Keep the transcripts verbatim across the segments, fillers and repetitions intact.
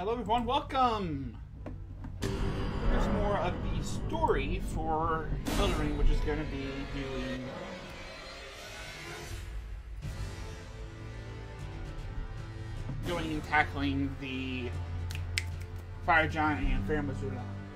Hello everyone, welcome! There's more of the story for Elden Ring, which is going to be doing... going and tackling the Fire Giant and Fair Mazuna.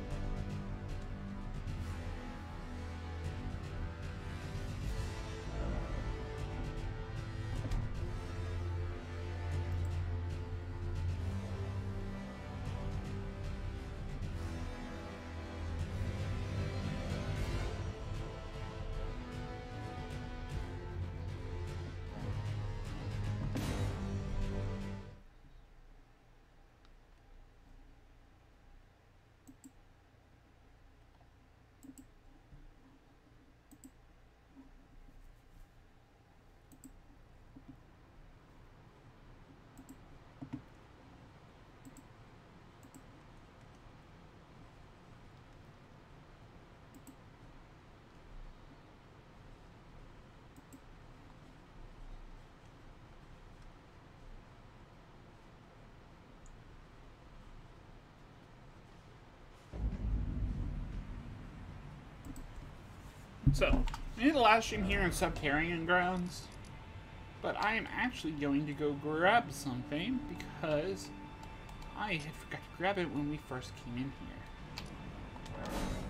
So, I did a live stream here in Subterranean Grounds, but I am actually going to go grab something because I had forgot to grab it when we first came in here.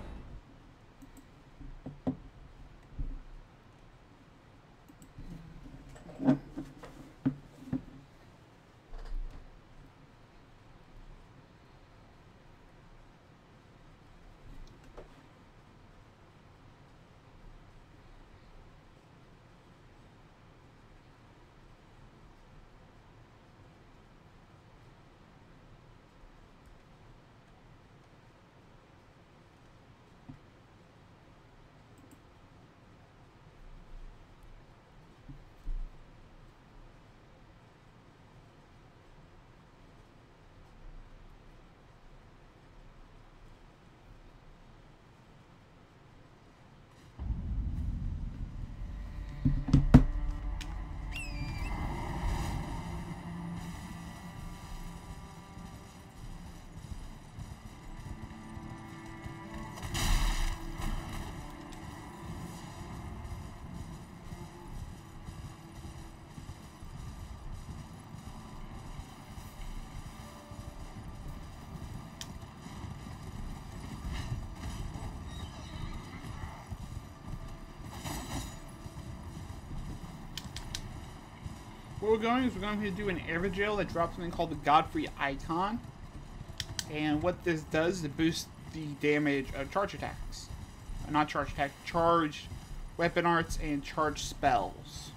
What we're going is we're going to do an Evangel that drops something called the Godfrey Icon. And what this does is it boosts the damage of charge attacks. Uh, not charge attack, charge weapon arts and charge spells.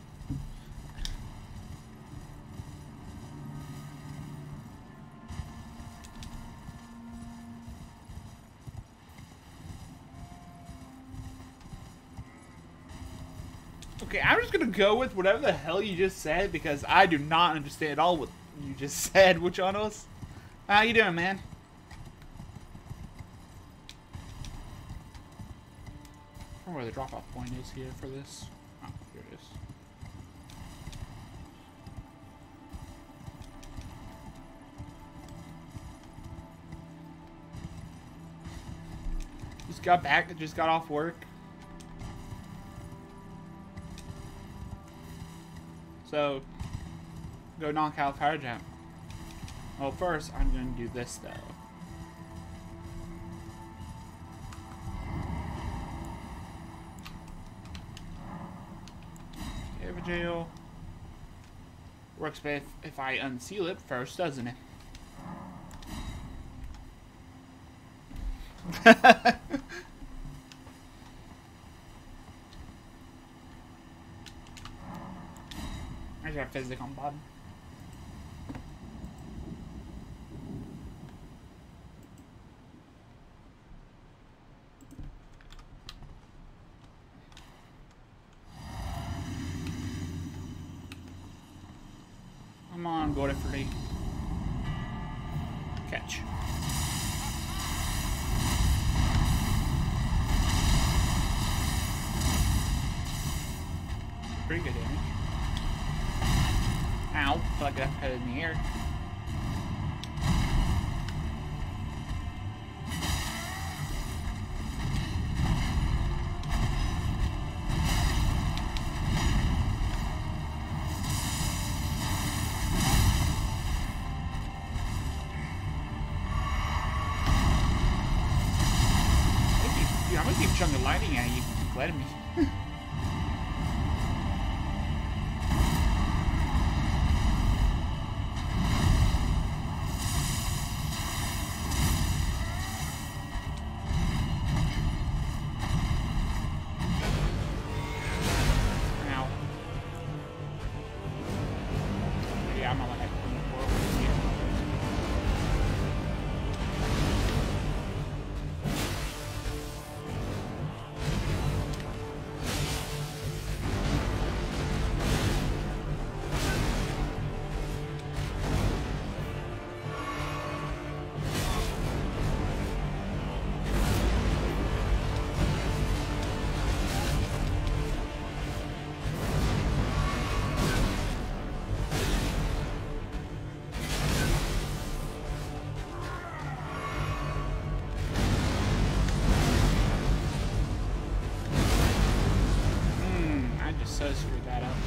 Okay, I'm just gonna go with whatever the hell you just said because I do not understand at all what you just said, Wuchanos. How you doing, man? I don't know where the drop-off point is here for this. Oh, here it is. Just got back, just got off work. So, go knock out Fire Giant. Well, first, I'm going to do this, though. Evangel. Works best if I unseal it first, doesn't it? I got physic on Bob. Come on, go to free. Catch. Pretty good damage. Ow, feel like I got in the air. big chunk of lightning at you. Glad me. So screwed that up.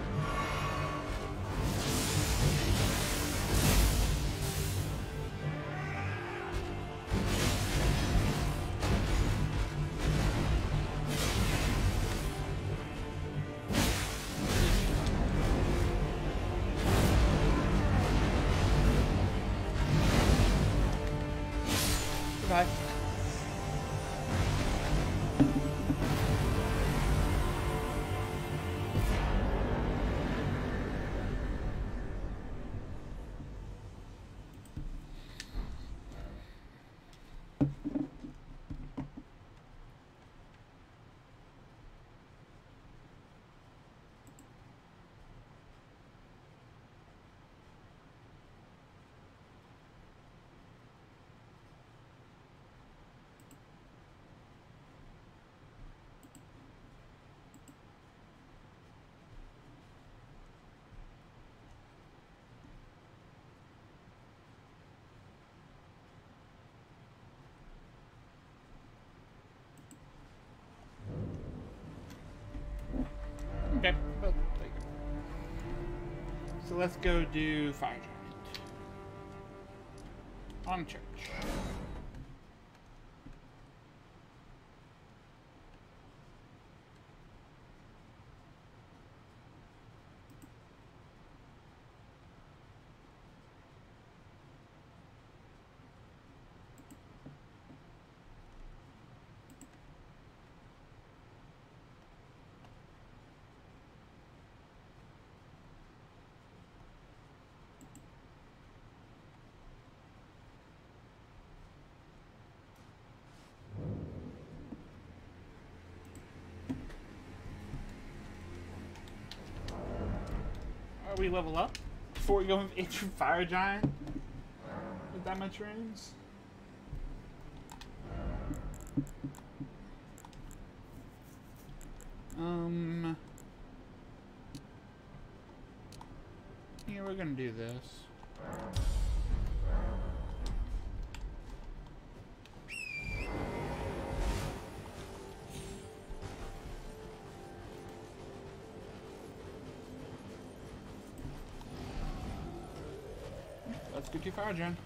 Goodbye. Okay, but there you go. So let's go do Fire Giant. On church. We level up before we go into Fire Giant with that much runes. Um, yeah, we're gonna do this. Let's go to Fire Giant.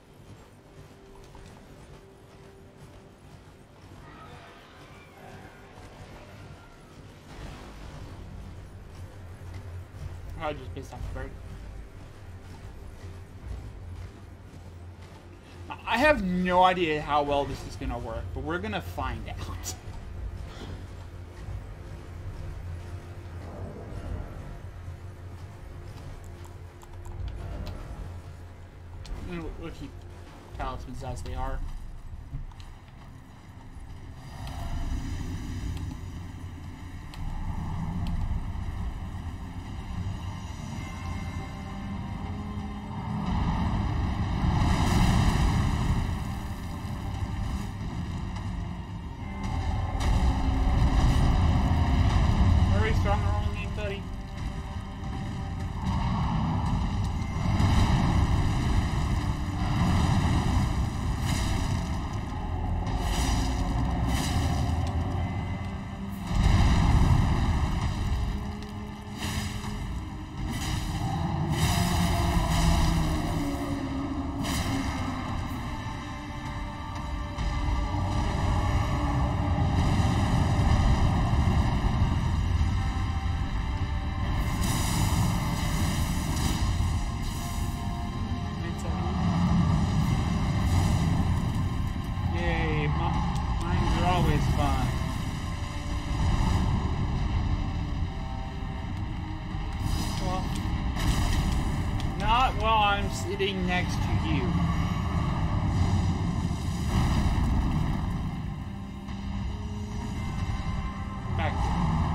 I just pissed off the bird. I have no idea how well this is gonna work, but we're gonna find out. We'll keep talismans as they are. Very strong rolling game, buddy. Not while I'm sitting next to you. Back here.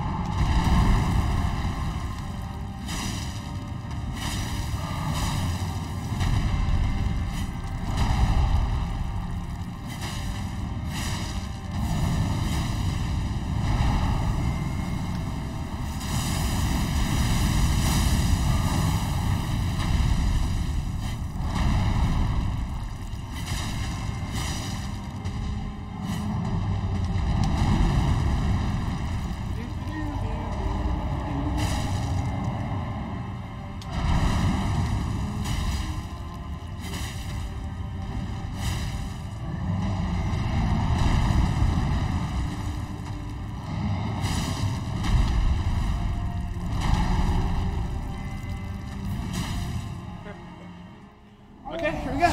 Okay, here we go.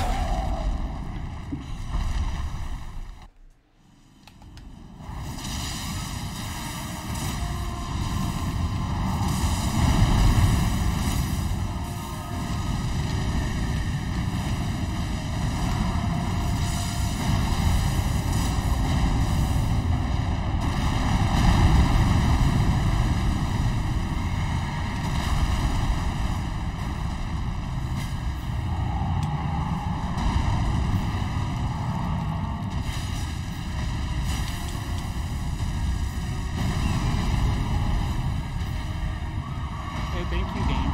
Okay, thank you, game.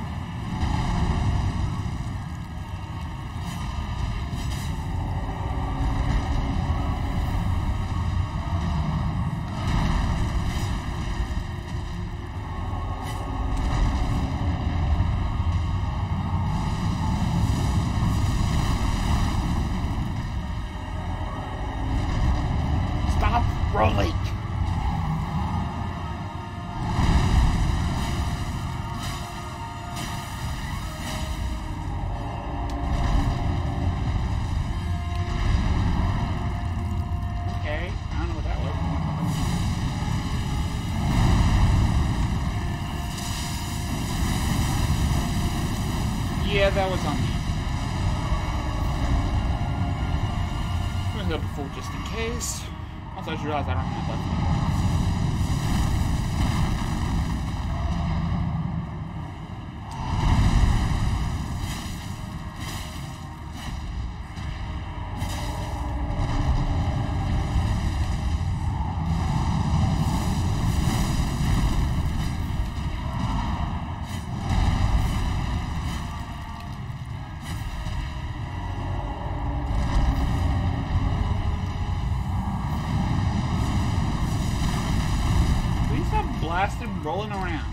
Stop rolling! Okay, I don't know what that was. Yeah, that was on me. I'm gonna go before just in case. Also, I just realized I don't have that anymore. Please stop blasted rolling around.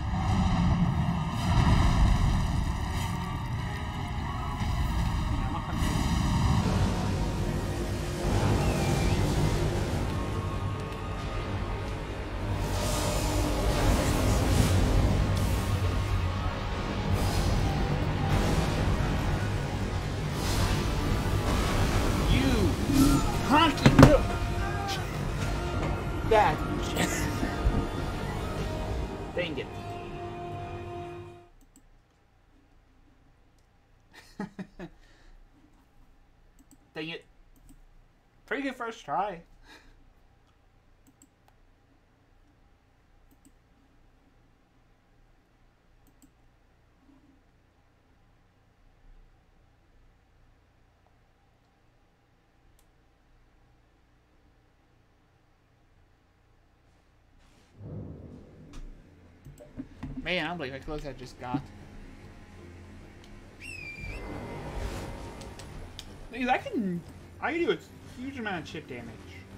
Yeah, I'm not gonna do You honky no. That dang it. Dang it. Pretty good first try. Man, I'm like how close I just got. Because I can, I can do a huge amount of chip damage.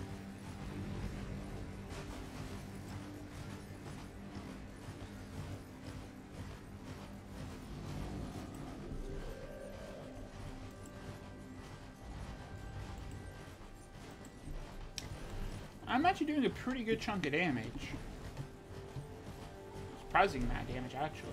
I'm actually doing a pretty good chunk of damage. Surprising amount of damage, actually.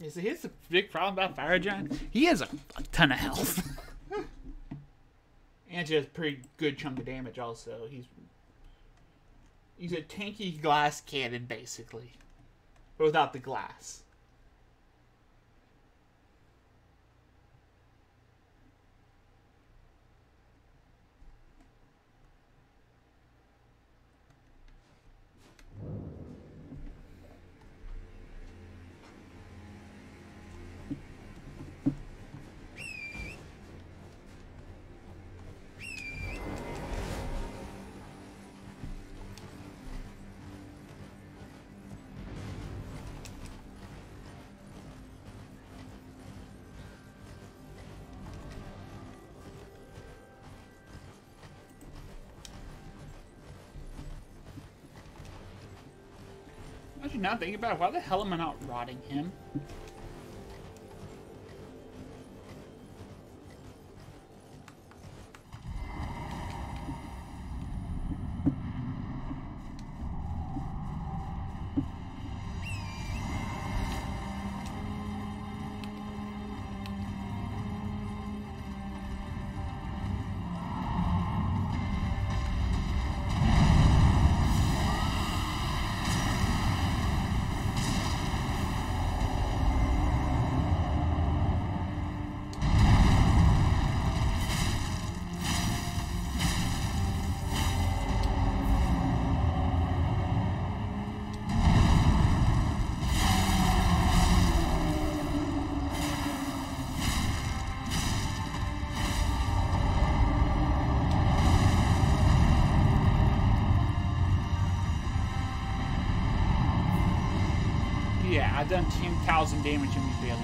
So here's the big problem about Fire Giant. He has a, a ton of health. And he has a pretty good chunk of damage also. He's he's a tanky glass cannon, basically. But without the glass. Actually, now thinking about it, why the hell am I not rotting him? Yeah, I've done ten thousand damage in me barely.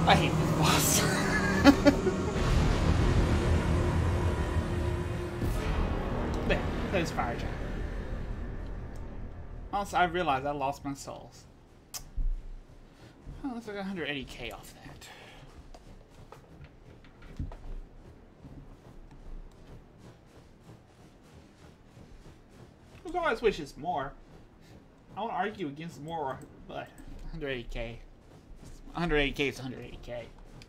I hate this boss. There, there's fire giant. Also, I realized I lost my souls. Oh, looks like one hundred eighty K off that. I always wish it's more. I won't argue against more, but one hundred eighty K. one hundred eighty K is one hundred eighty K.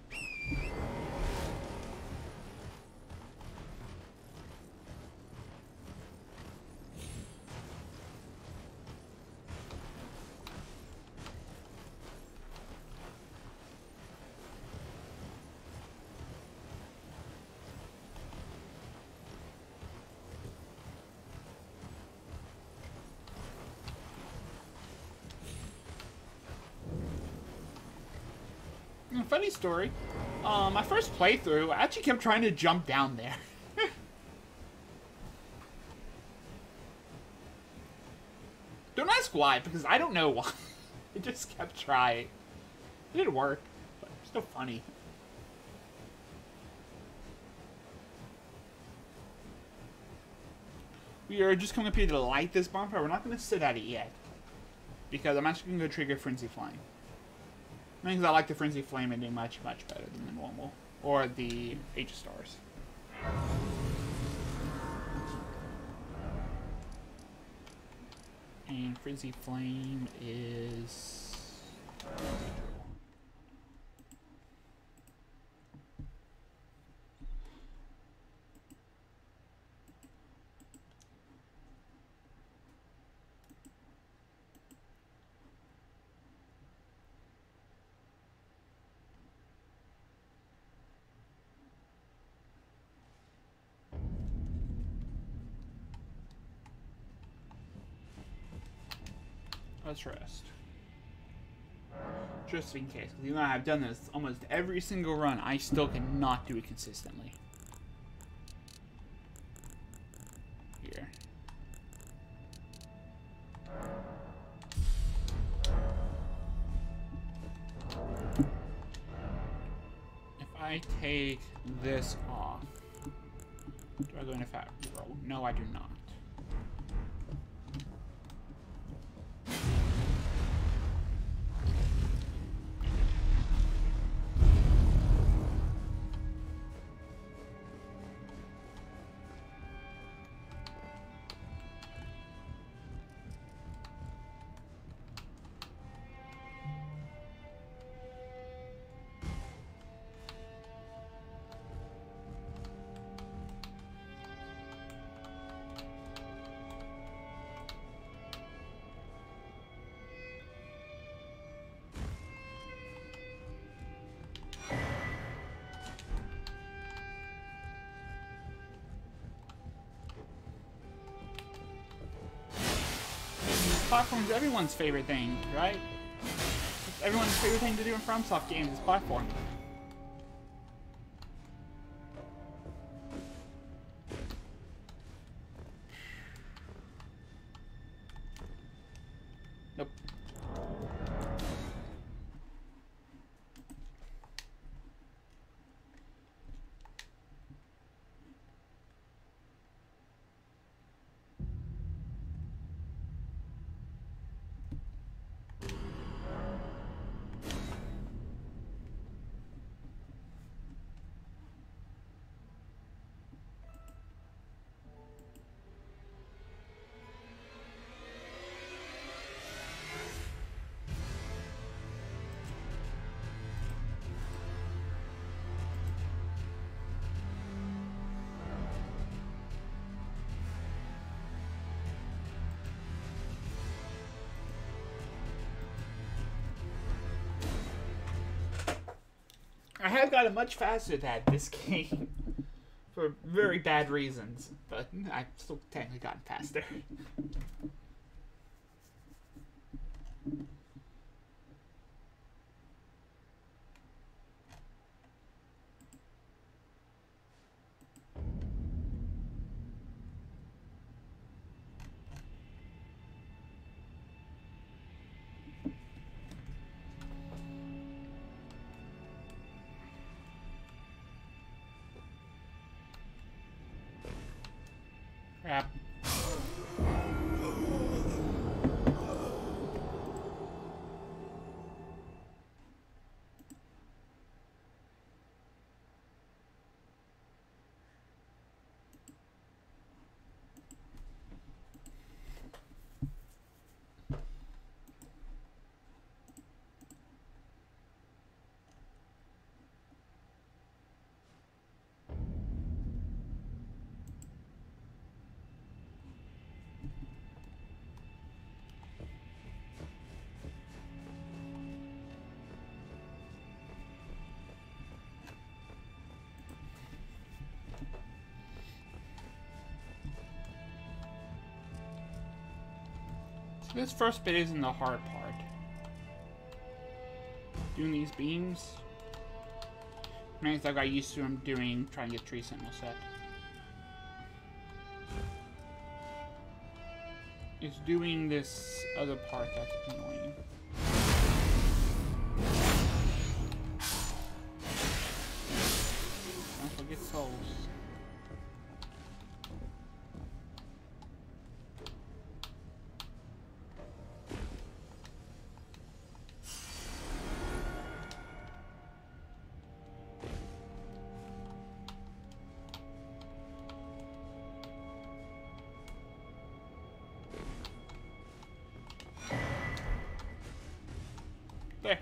Funny story. Um, my first playthrough, I actually kept trying to jump down there. Don't ask why, because I don't know why. I just kept trying. It didn't work, but it's still funny. We are just coming up here to light this bonfire. We're not going to sit at it yet, because I'm actually going to go trigger Frenzy Flame. Because I like the Frenzy Flame ending much, much better than the normal. Or the Age of Stars. And Frenzy Flame is... Let's rest. Just in case, because even though I've done this almost every single run, I still cannot do it consistently. Here. If I take this off, do I go into fat roll? No, I do not. Platform's everyone's favorite thing, right? It's everyone's favorite thing to do in FromSoft games is platform. Nope. I have gotten much faster at this game for very bad reasons, but I've still technically gotten faster. Crap. This first bit isn't the hard part. Doing these beams. Mainly I got used to them doing, trying to get Tree Sentinel set. It's doing this other part that's annoying. Don't forget souls. There.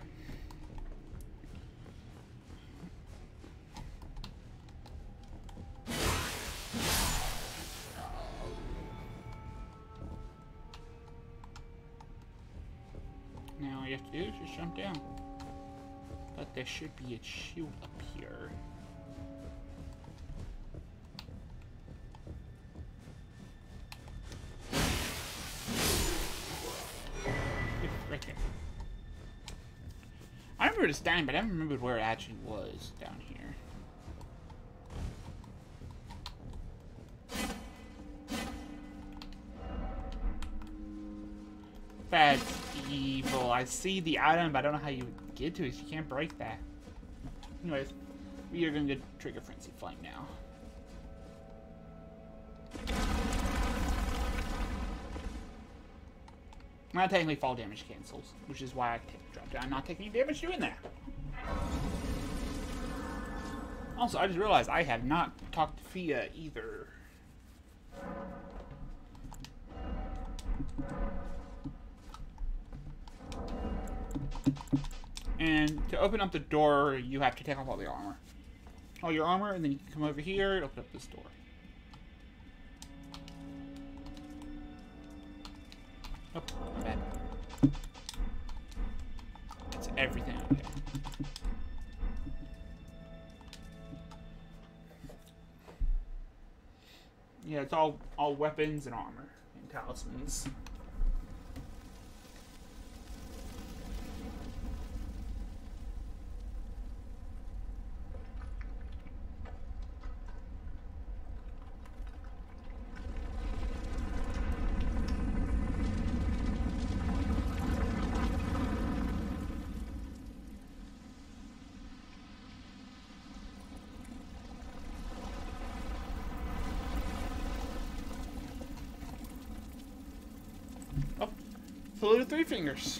Now all you have to do is just jump down. But there should be a shield up here. Right there. I remember it's down, but I haven't remembered where it actually was down here. That's evil. I see the item, but I don't know how you get to it. You can't break that. Anyways, we are going to trigger Frenzy Flame now. Not technically fall damage cancels, which is why I take drop down. I'm not taking damage doing that. Also, I just realized I have not talked to Fia either. And to open up the door, you have to take off all the armor. All your armor, and then you can come over here and open up this door. Oh, my bad. It's everything out there. Yeah, it's all all weapons and armor and talismans. Oh, salute of three fingers.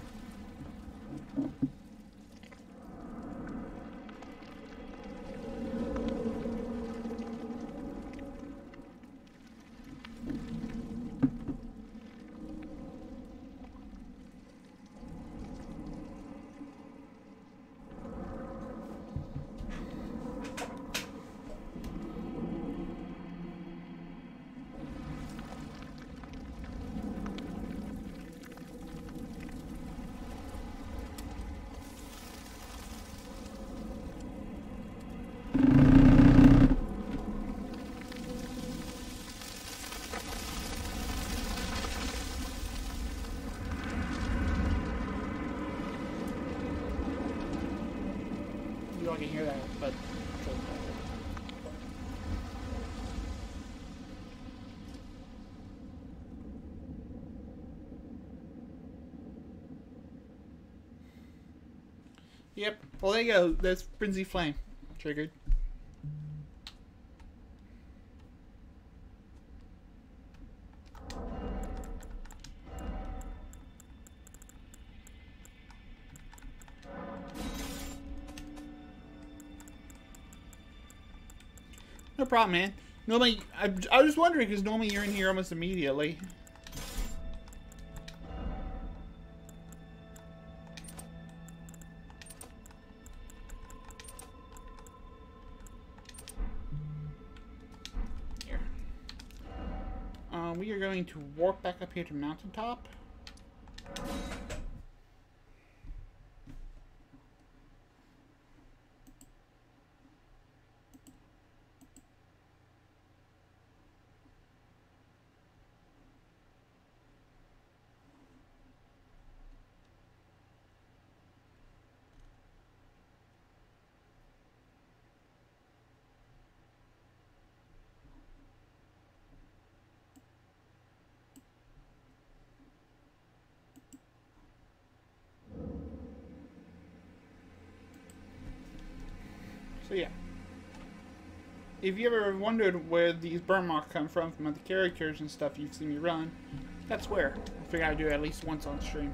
You all can hear that, but yep. Well, there you go. That's Frenzy Flame triggered. No problem, man. Normally, I, I was just wondering because normally you're in here almost immediately. Here. Um, we are going to walk back up here to Mountaintop. So yeah, if you ever wondered where these burn marks come from, from other characters and stuff you've seen me run, that's where. I figure I'd do it at least once on stream.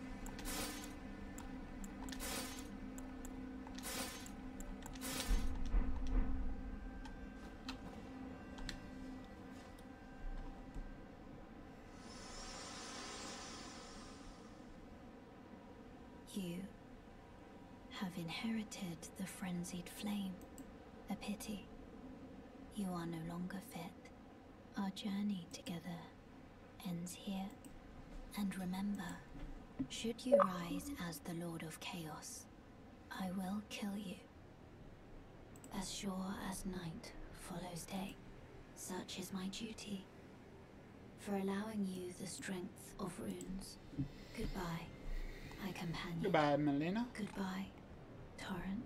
You have inherited the frenzied flame. A pity. You are no longer fit. Our journey together ends here. And remember, should you rise as the Lord of Chaos, I will kill you. As sure as night follows day, such is my duty. For allowing you the strength of runes. Goodbye, my companion. Goodbye, Melina. Goodbye, Torrent.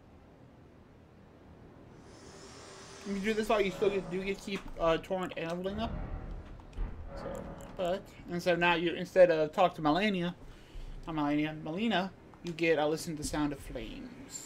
If you do this all, you still get, do get to keep uh, Torrent and Evelina. So, but, and so now you, instead of talk to Melania, not Melania, Melina, you get uh, listen to the sound of flames.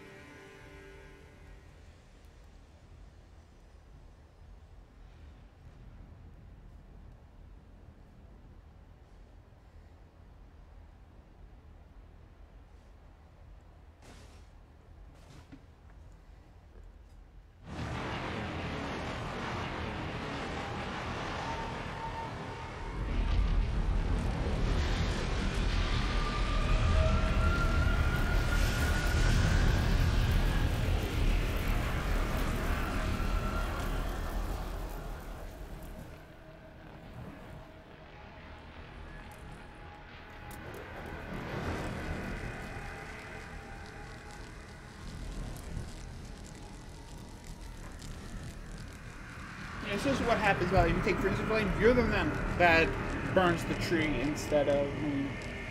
Yeah, it's just what happens about if you take Frenzy Flame, you're the one that burns the tree instead of me.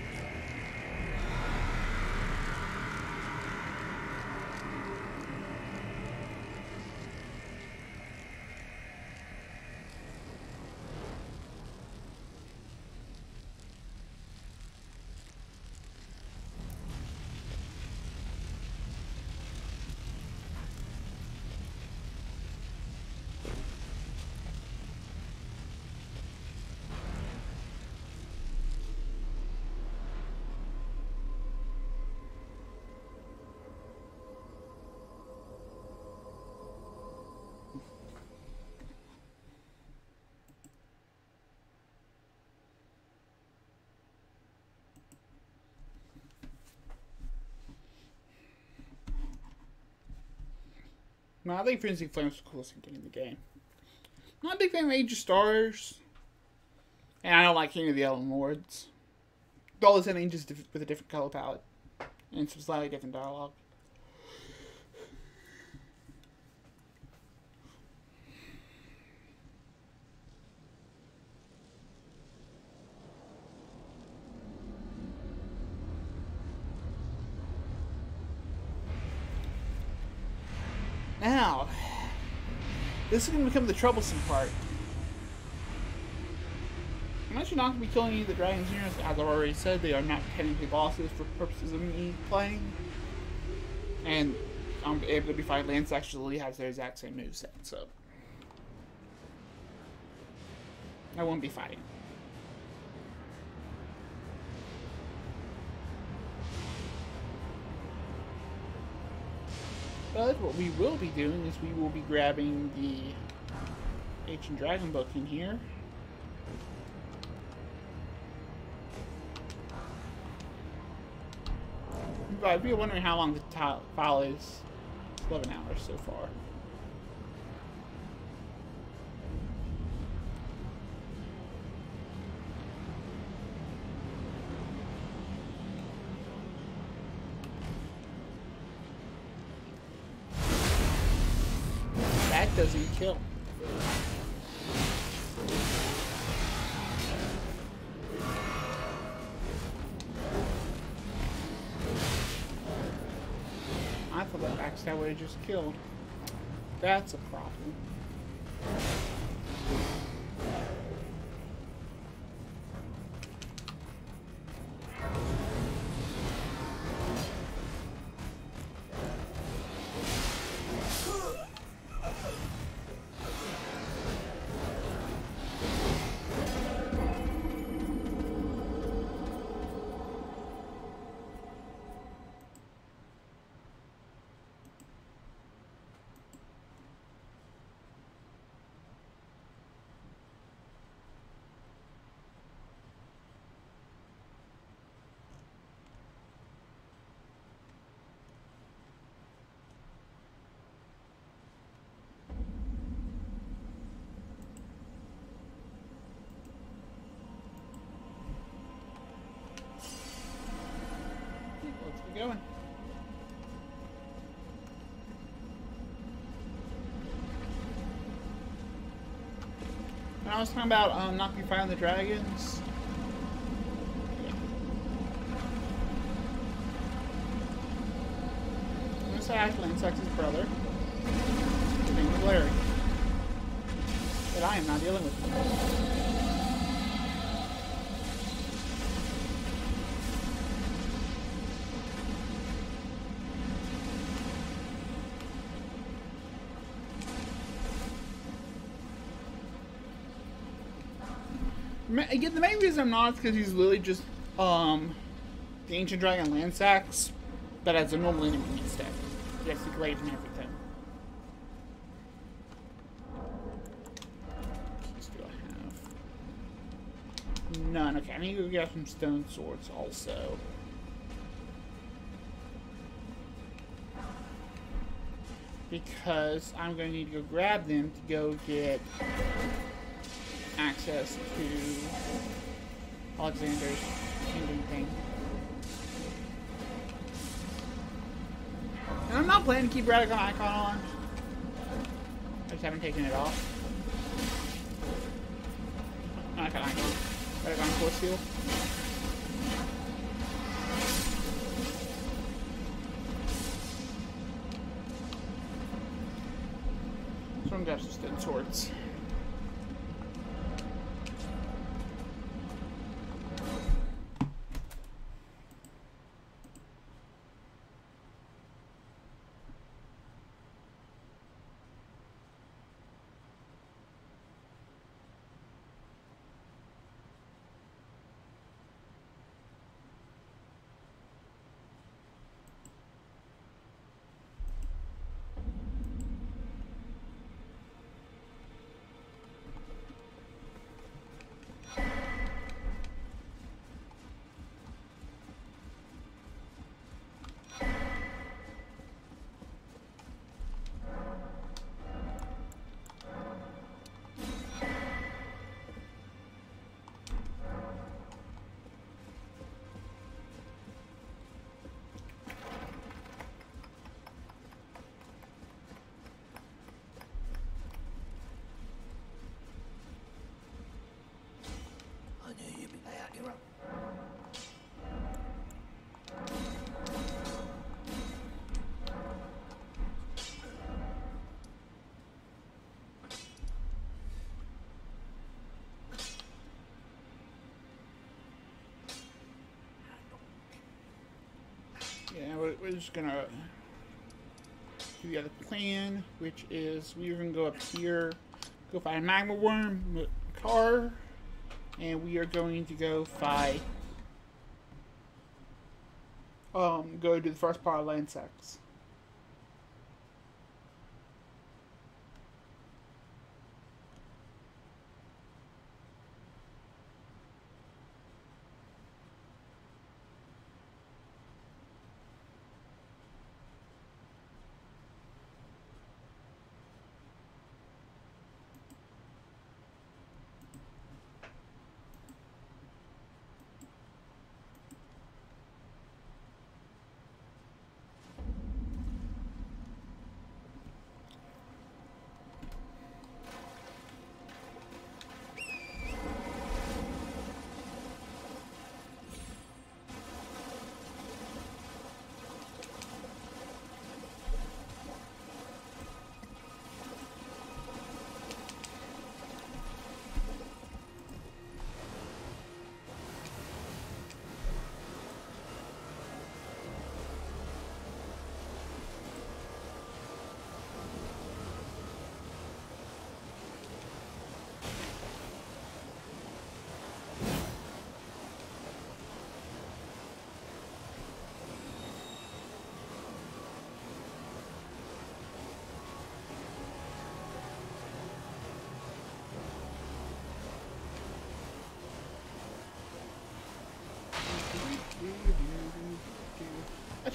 No, I think Frenzy Flame is the coolest thing in the game. I'm not a big fan of Age of Stars. And I don't like King of the Elven Lords. All is in just with a different color palette. And some slightly different dialogue. Now, this is going to become the troublesome part. I'm actually not going to be killing any of the dragons here. As I've already said, they are not technically bosses for purposes of me playing. And I'm able to be fighting. Lance actually has their exact same moveset, so I won't be fighting. But what we will be doing is we will be grabbing the Ancient Dragon book in here. But if you're wondering how long the file is, it's eleven hours so far. That doesn't kill. I thought that backstab would have just killed. That's a problem. Let's get going. And I was talking about um, not be fighting the dragons. Yeah. This is actually Insect's brother. His name is Larry. But I am not dealing with him. Again, the main reason I'm not is because he's literally just um, the Ancient Dragon Landsax, but as a normal enemy instead. He has the glaive and everything. What do I have? None. Okay, I need to go get some stone swords also. Because I'm going to need to go grab them to go get access to Alexander's kingdom thing. And I'm not planning to keep Radagon Icon on. I just haven't taken it off. Icon Icon. Radagon Force Seal. So I'm gonna grab some stone swords. Yeah, we're, we're just gonna do the other plan, which is we're gonna go up here, go find Magma Worm with Car, and we are going to go fight, um, go do the first part of Landsax.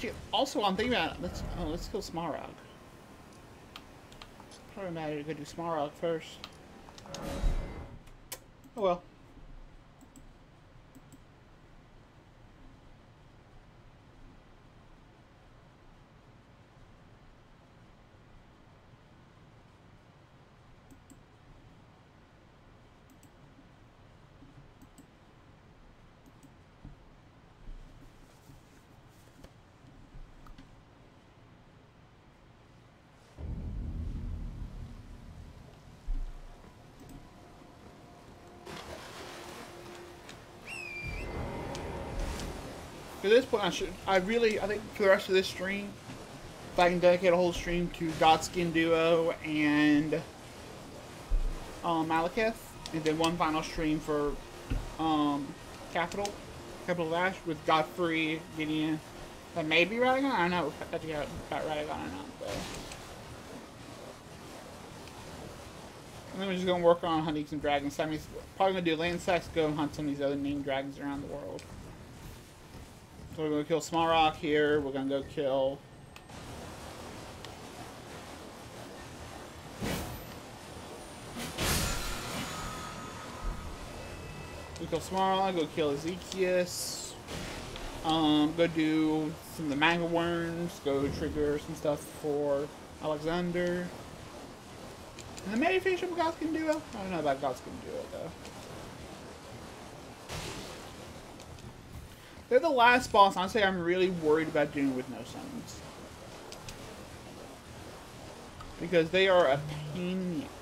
Actually, also I'm thinking about let's oh, let's kill Smarog. Probably better to go do Smarog first. Oh well. At this point, I should. I really. I think for the rest of this stream, if I can dedicate a whole stream to Godskin Duo and um, Malekith, and then one final stream for um, Capital, Capital Dash with Godfrey, Gideon, and maybe Radagon. I don't know if that's about Radagon or not. But. And then we're just gonna work on hunting some dragons. So I'm probably gonna do land sex, go and hunt some of these other named dragons around the world. So we're going to kill Smarog here. We're going to go kill... We kill Smarog, go kill Ezekias. Um, go do some of the Manga Worms. Go trigger some stuff for Alexander. And then maybe finish up with Godskin Duo? I don't know about Godskin Duo, though. They're the last boss, honestly, I'm really worried about doing with no summons. Because they are a pain in the ass.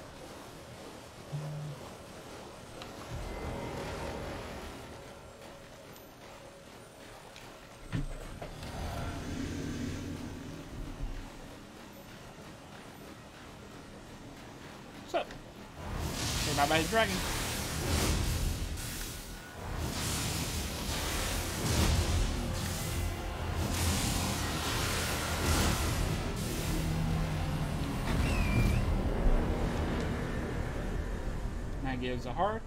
So, say bye bye to dragon. Gives a heart.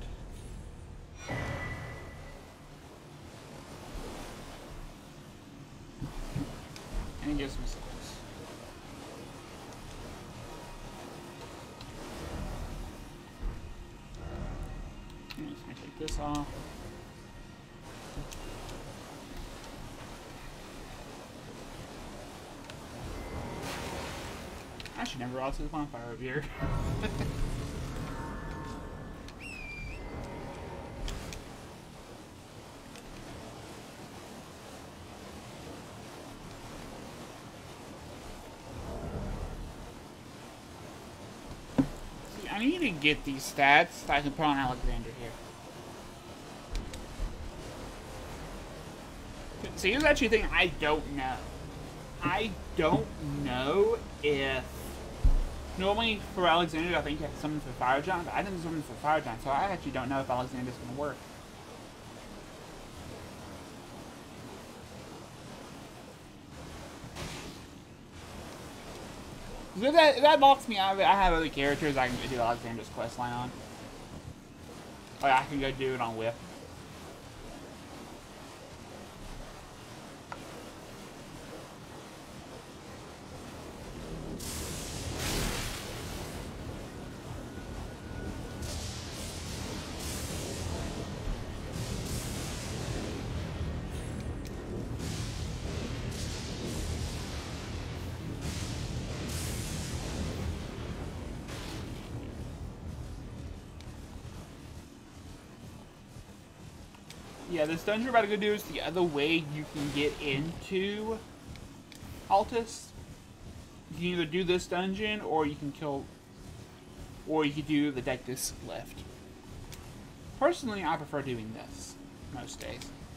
And he gives me souls. I'm just gonna take this off. I should never also the bonfire over here. I need to get these stats so I can put on Alexander here. See, here's actually a thing I don't know. I don't know if... Normally, for Alexander, I think you have to summon for Fire Giant, but I didn't summon for Fire Giant, so I actually don't know if Alexander's going to work. If that, if that locks me out of it, I have other characters I can do Alexander's questline on. Like, I can go do it on Whip. Yeah, this dungeon we're about to go do is the other way you can get into Altus. You can either do this dungeon, or you can kill, or you can do the Dectus lift. Personally, I prefer doing this most days.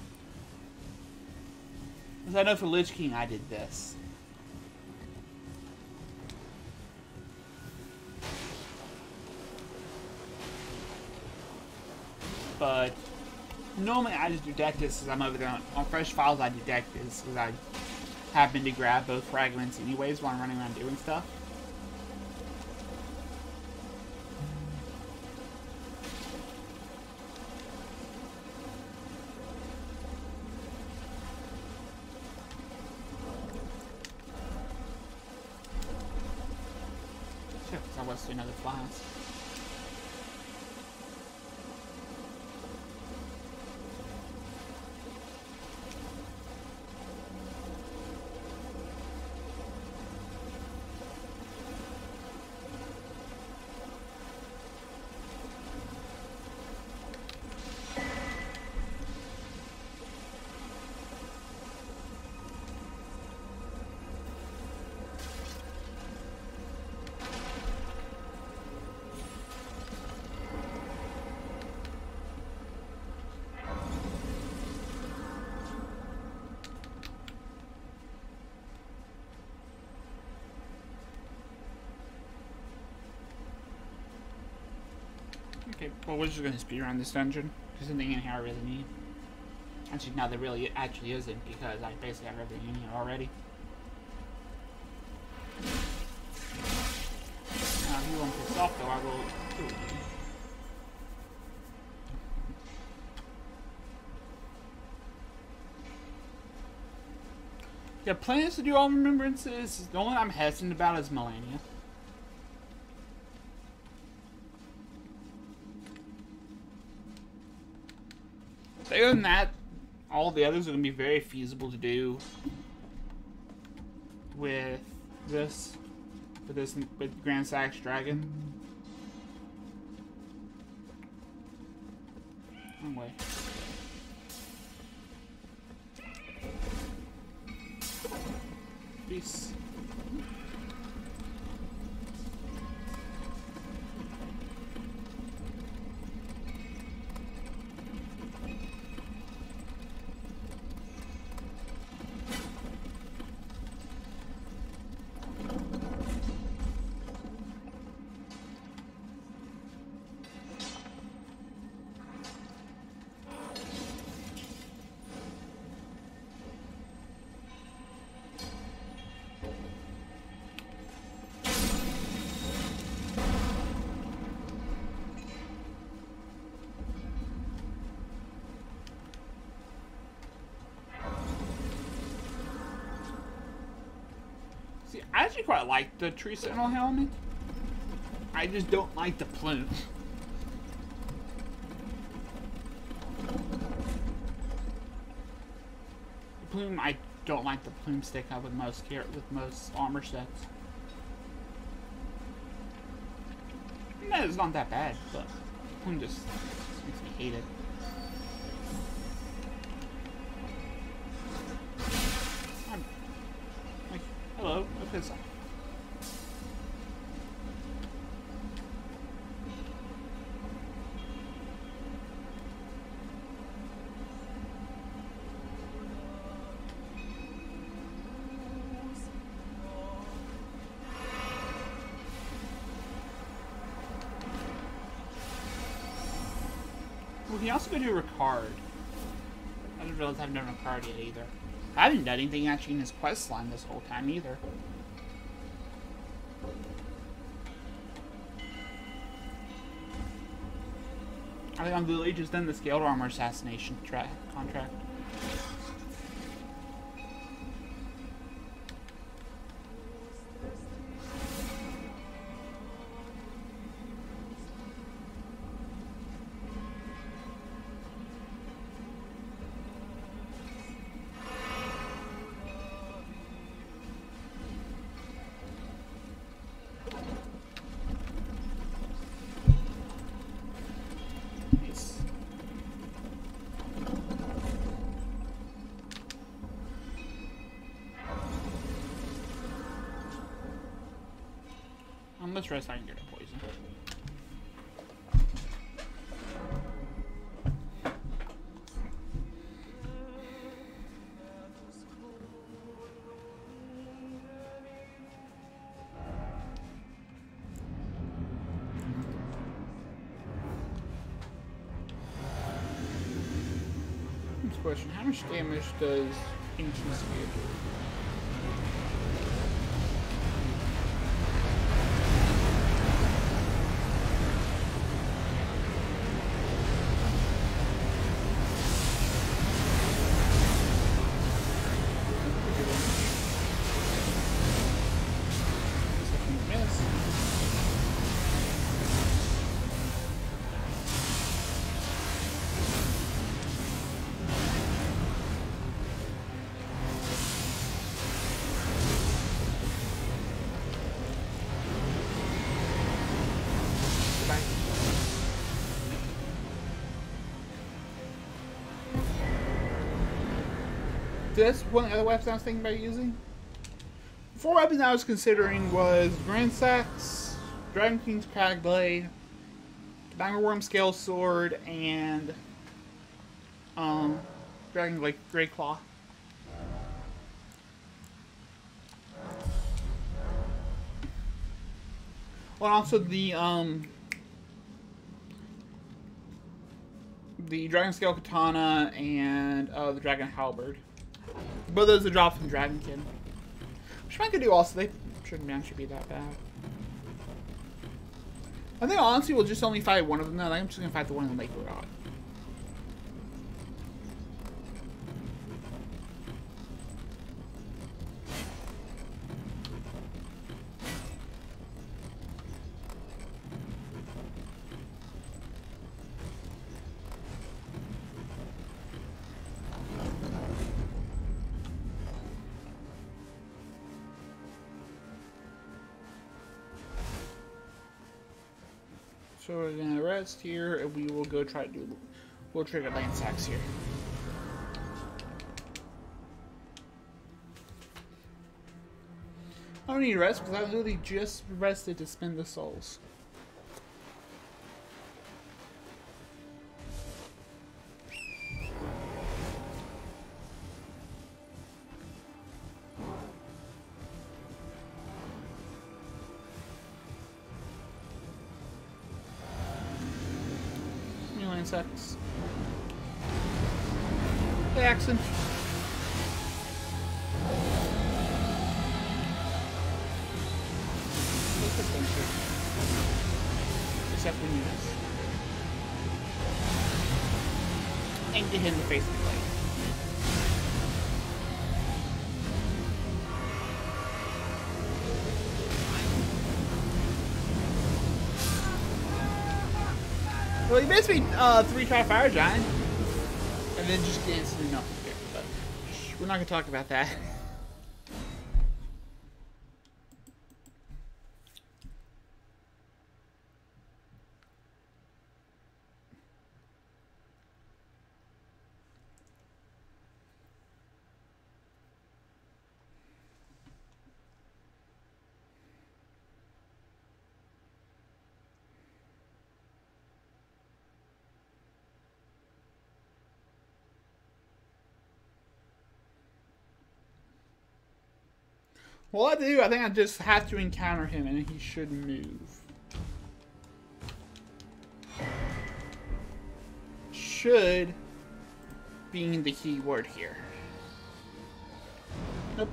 Because I know for Lich King, I did this. But normally I just do Dectus because I'm over there on, on Fresh Files. I do Dectus because I happen to grab both fragments anyways while I'm running around doing stuff. I was to another class. Okay, well, we're just gonna speed around this dungeon. There's nothing in here I really need. Actually, now there really actually isn't, because I basically have everything in here already. Now, if you want to piss off, though, I will do it. Yeah, plans to do all remembrances. The only one I'm hesitant about is Melania. Other than that, all the others are going to be very feasible to do with this, with this, with Grand Sax Dragon. Wrong way. Peace. I actually quite like the Tree Sentinel helmet. I just don't like the plume. The plume, I don't like the plume stick up with most care with most armor sets. No, it's not that bad, but the plume just makes me hate it. Hello, what is that? We can also go do Ricard. I didn't realize I haven't done Ricard yet either. I haven't done anything actually in his quest line this whole time either. I think I've literally just done the scaled armor assassination tra contract. Let's rest. I can get a poison. Next question: how much damage does Ancient Spear do? That's one of the other weapons I was thinking about using. Four weapons I was considering was Grand Sax, Dragon King's Crag Blade, Diamond Worm Scale Sword, and um, Dragon Blade Great Claw. Well, also the um, the Dragon Scale Katana and uh, the Dragon Halberd. Both those are dropped from Dragonkin. Which I could do also. They shouldn't actually be that bad. I think honestly we'll just only fight one of them now. I'm just gonna fight the one in the Lake Rod. So we're gonna rest here, and we will go try to do. We'll trigger land sacks here. I don't need rest because I literally just rested to spend the souls. Insects. Hey, Axon. Except when you miss. And get hit in the face with the blade. Well, he basically uh, three try Fire Giant, and then just get instantly nothing here. But we're not gonna talk about that. Well, I do. I think I just have to encounter him, and he should move. Should being the key word here. Nope.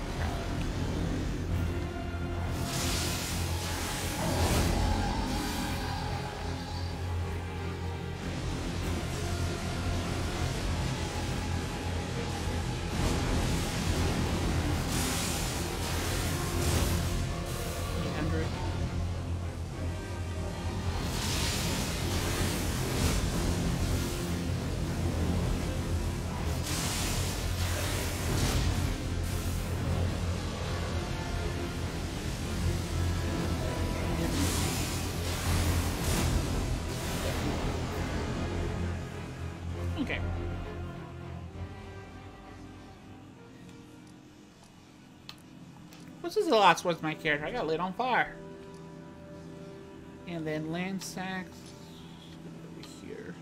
Okay. What's this the last one's my character? I got lit on fire. And then land sacks over here.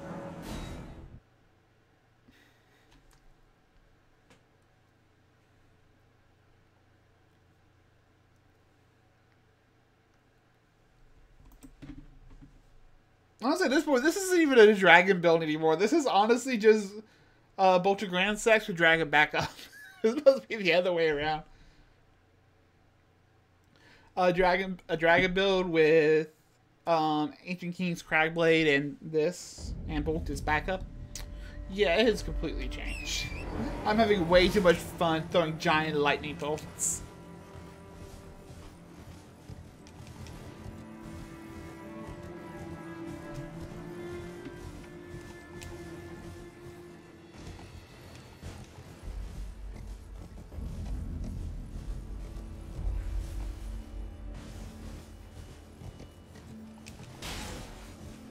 Honestly, at this point, this isn't even a dragon build anymore. This is honestly just uh, Bolt of Grand Sex with dragon back up. It's supposed to be the other way around. A dragon, a dragon build with um, Ancient King's Cragblade and this, and Bolt is backup. Yeah, it has completely changed. I'm having way too much fun throwing giant lightning bolts.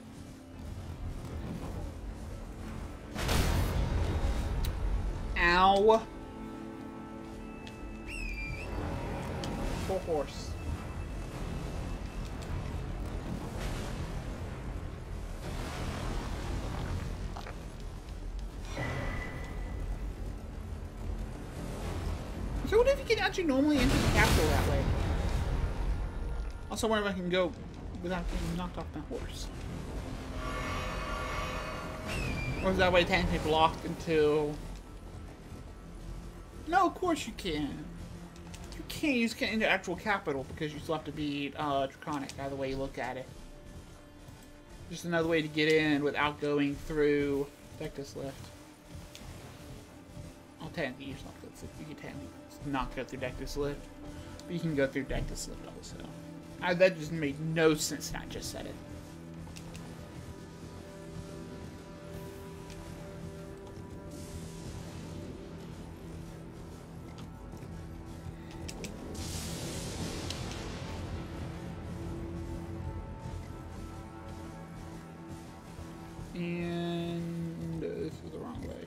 Ow. Ow. Poor horse. So what if you can actually normally enter the capital that way? Also wonder if I can go without getting knocked off my horse. Or is that way technically blocked until... No, of course you can. You can't use get into actual capital because you still have to be uh, Draconic, either way you look at it. Just another way to get in without going through Dectus Lift. I'll technically use not go through, you can technically not go through Dectus Lift, but you can go through Dectus Lift also. I, that just made no sense and I just said it. And uh, this is the wrong way.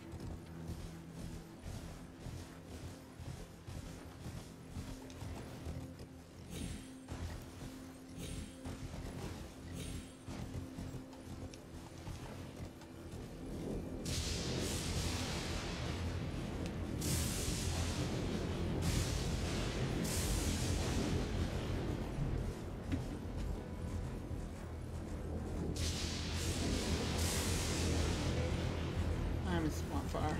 I'm in Spotfire.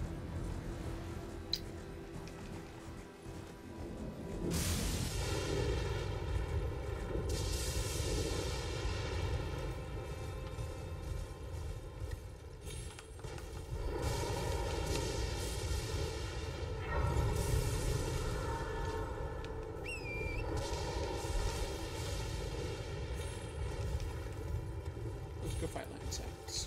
Let's go fight land insects.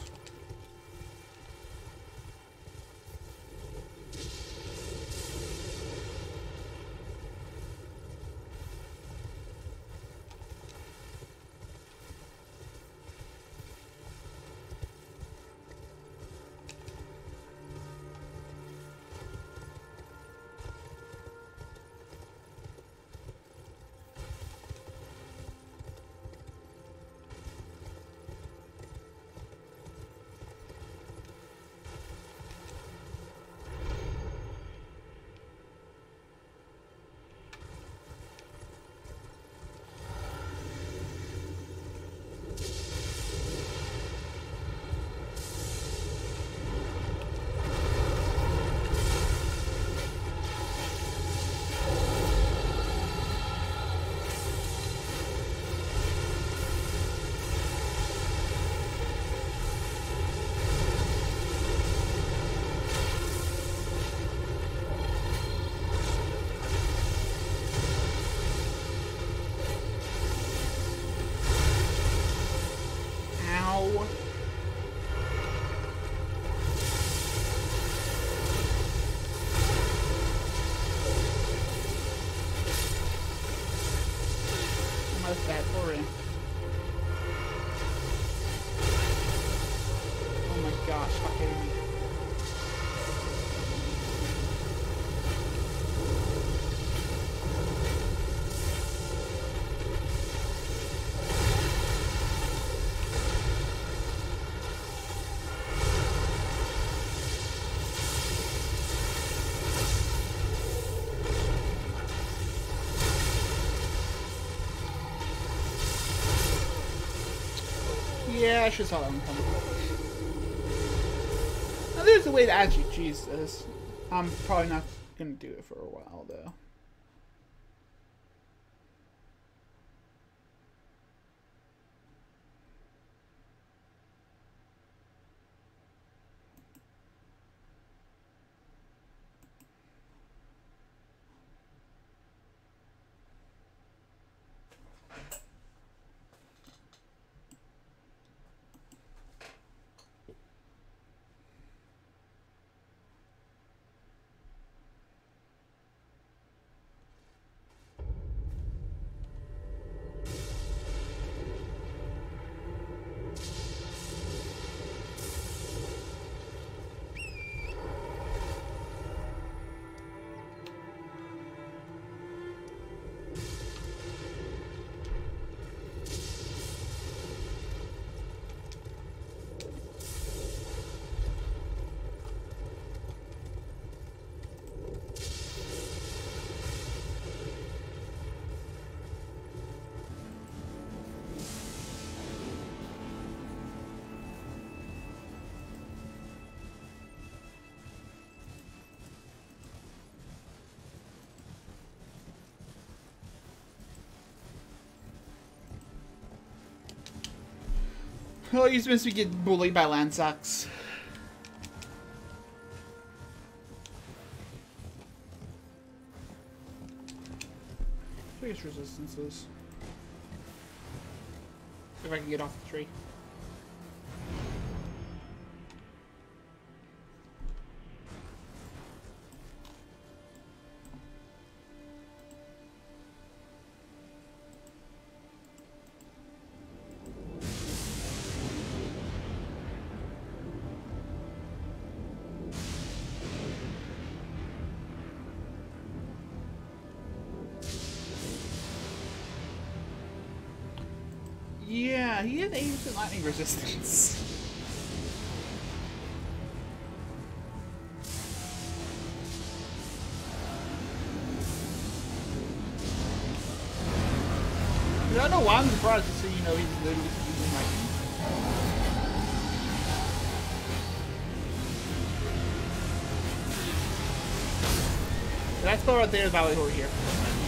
Almost bad for him. Oh my gosh, stop hitting me. Yeah, I should saw that one coming. Now there's a way to actually cheese this. I'm probably not gonna do it for a while though. Oh, you're supposed to get bullied by Landsocks. Biggest resistances. If I can get off the tree. Yeah, he had eighty percent lightning resistance. I don't know why I'm surprised to see, you know, he's literally using lightning. That spell right there is Valley Horde here.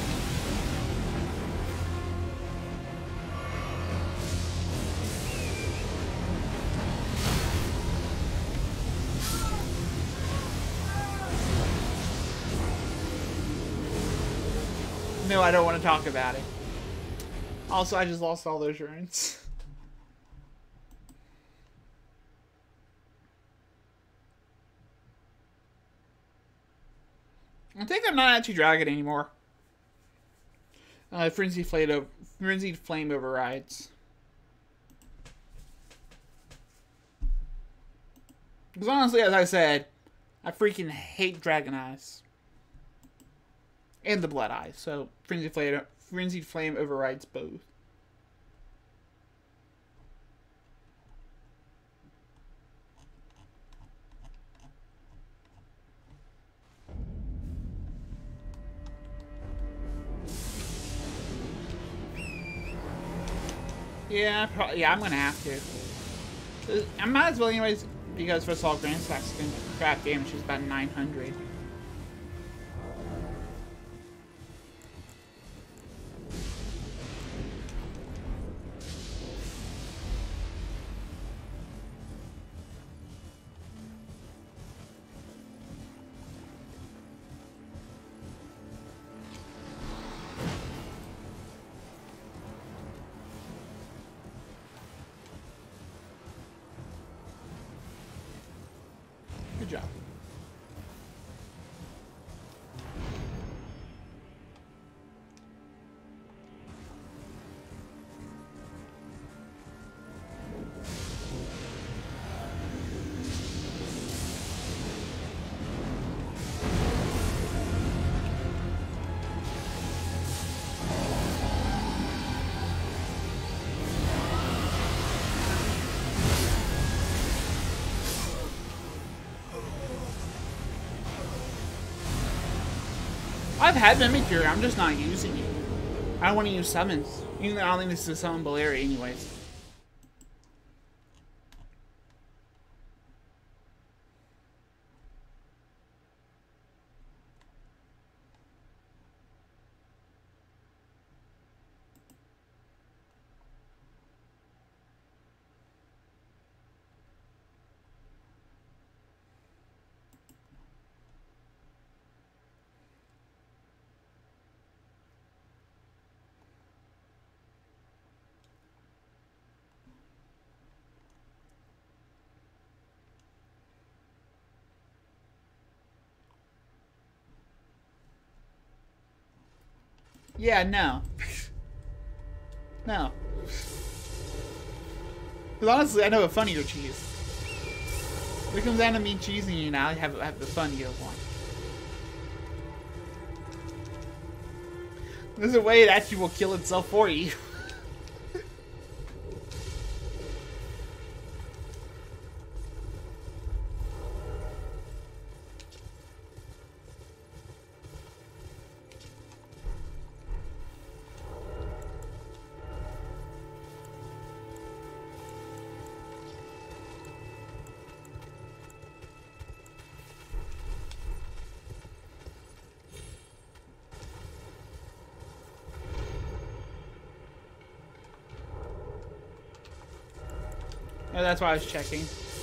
No, I don't want to talk about it. Also, I just lost all those runes. I think I'm not actually Dragon anymore. Uh, Frenzied Flame, Frenzied Flame overrides. Because honestly, as I said, I freaking hate Dragon Eyes. And the Blood Eyes, so Frenzied Flame, Frenzied Flame overrides both. Yeah, probably, yeah, I'm gonna have to. I might as well anyways, because first of all, Grand Stack's gonna crap damage is about nine hundred. Good job. I've had Mimic Fury, I'm just not using it. I don't want to use summons. Even though I don't think this is a summon Baleria anyways. Yeah, no. No. Because honestly, I know a funnier cheese. If it comes down to me cheesing you now, I have, I have the funnier one. There's a way it actually will kill itself for you. Oh, that's why I was checking.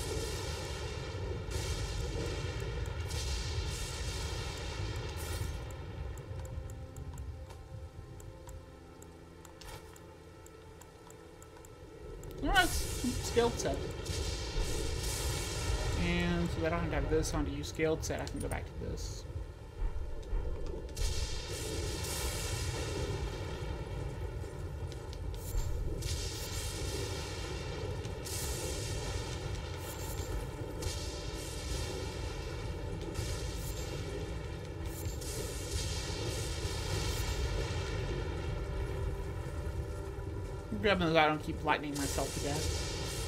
Alright, scaled set. And so that I don't have this on to use scaled set, I can go back to this. Grabbing those, I don't keep lightning myself to death.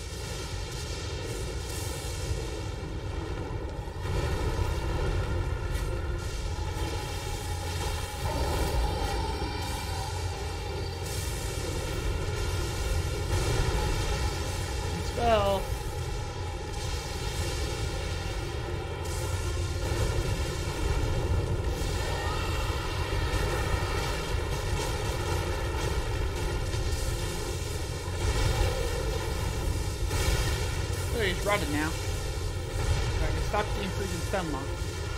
Spell. He's rotted now. I can stop the increasing stun lock.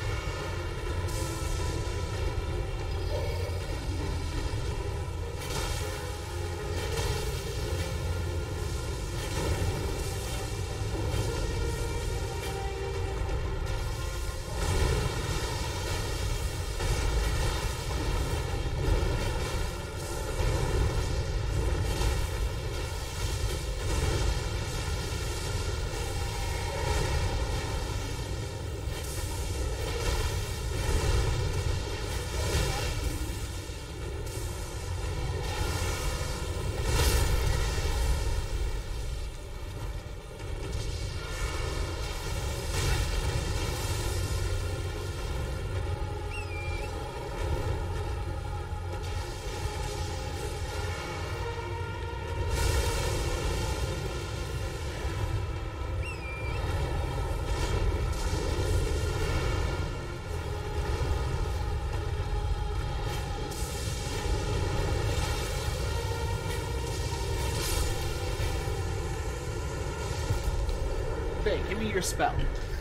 Okay, give me your spell.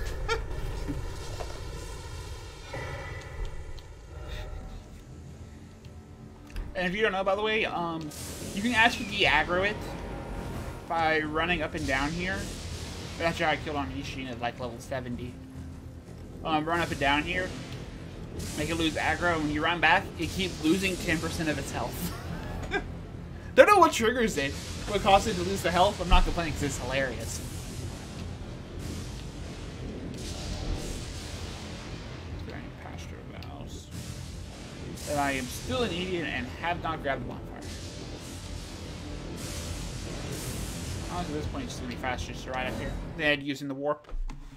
And if you don't know, by the way, um, you can actually de-aggro it by running up and down here. That's how I killed on Ishin at like level seventy. Um, run up and down here, make it lose aggro, and when you run back, it keeps losing ten percent of its health. Don't know what triggers it, what causes it to lose the health. I'm not complaining because it's hilarious. And I am still an idiot and have not grabbed the bonfire. Honestly, at this point, it's just gonna be faster just to ride up here than using the warp.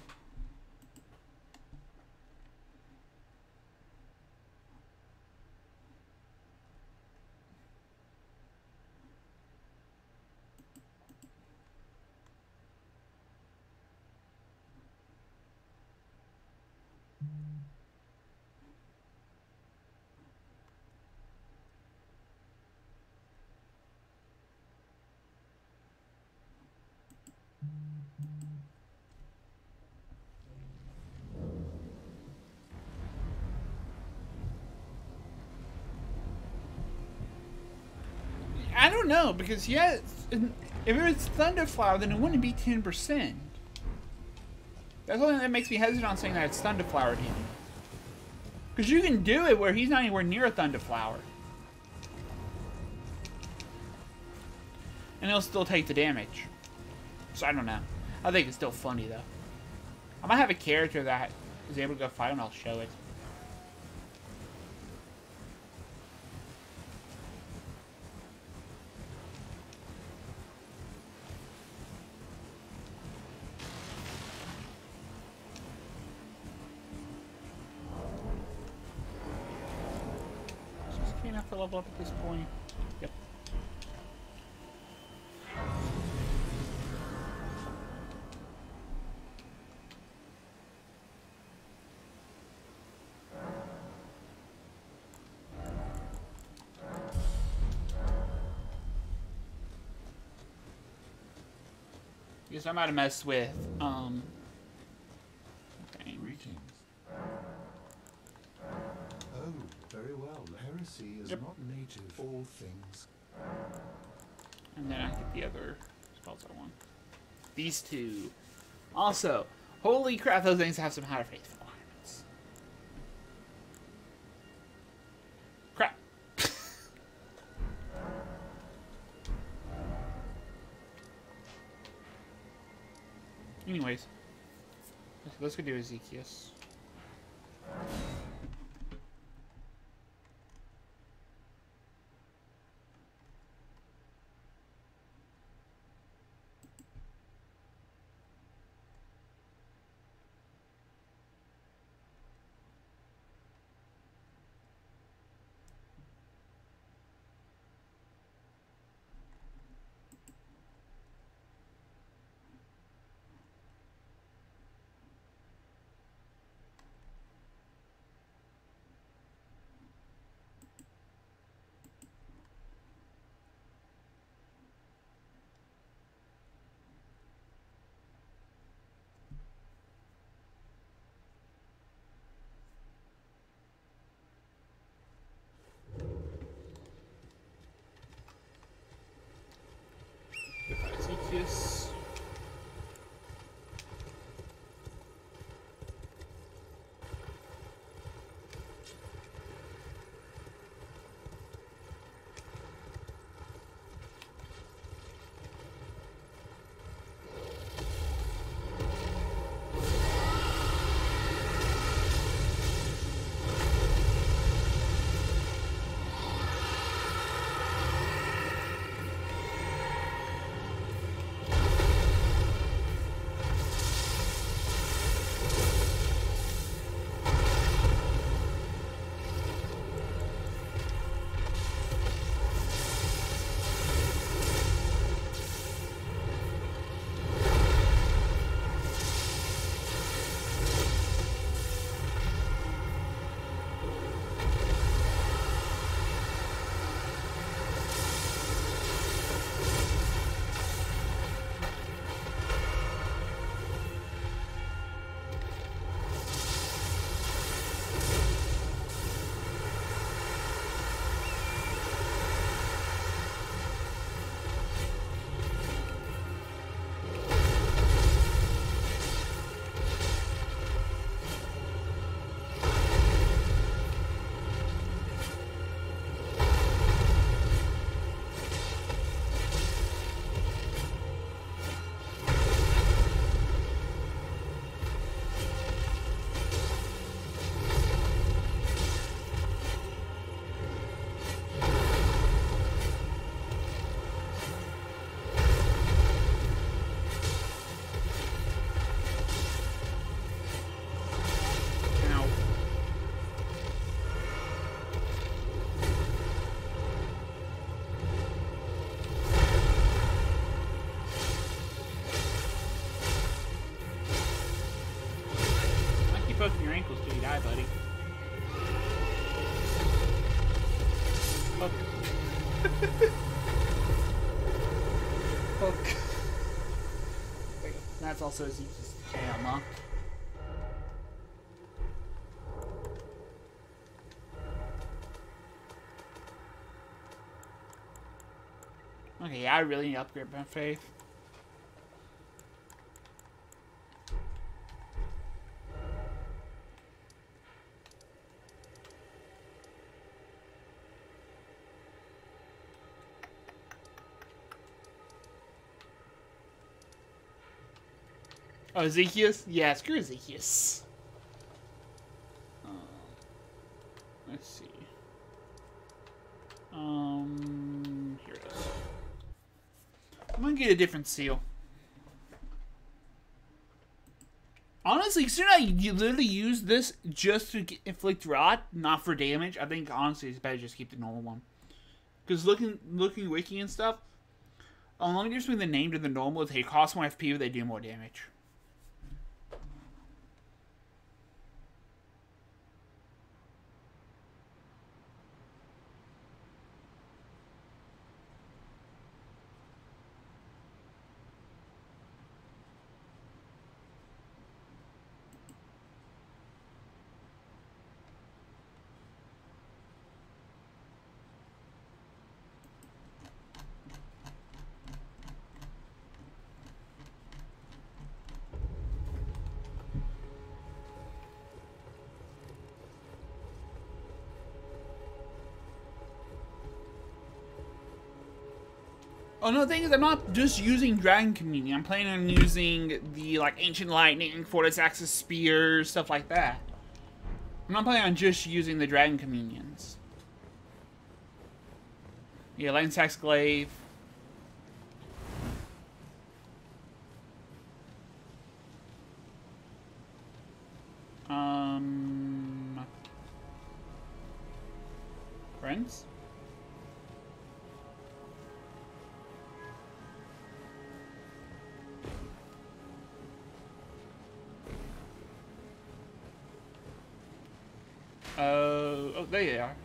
I don't know, because yeah, if it was Thunderflower, then it wouldn't be ten percent. That's the only thing that makes me hesitant on saying that it's Thunderflower to him. Because you can do it where he's not anywhere near a Thunderflower. And he'll still take the damage. So I don't know. I think it's still funny though. I might have a character that is able to go fight and I'll show it. Enough to level up at this point. Yep. Because I'm about to mess with, um... okay. Greetings. Oh, very well. Heresy is Yep. not native all things. And then I get the other spells I want. These two. Also, holy crap, those things have some higher faith requirements. Crap. Anyways, let's go do Ezekias. Ezekias. Poking your ankles till you die, buddy. Fuck. Fuck. That's also Ezekiel's jam, huh? Okay, I really need to upgrade my faith. Oh, Ezekias? Yeah, screw Ezekias. Um, let's see. Um, here it is. I'm gonna get a different seal. Honestly, considering I literally use this just to get, inflict rot, not for damage, I think honestly it's better just keep the normal one. Because looking, looking wiki and stuff, the only difference between the named and the normal is they cost more F P, but they do more damage. Oh no, the thing is, I'm not just using Dragon Communion. I'm planning on using the like Ancient Lightning, Fortis Axis Spears, stuff like that. I'm not planning on just using the Dragon Communions. Yeah, Lightning Sax Glaive. Um, friends? Uh, oh, there you are.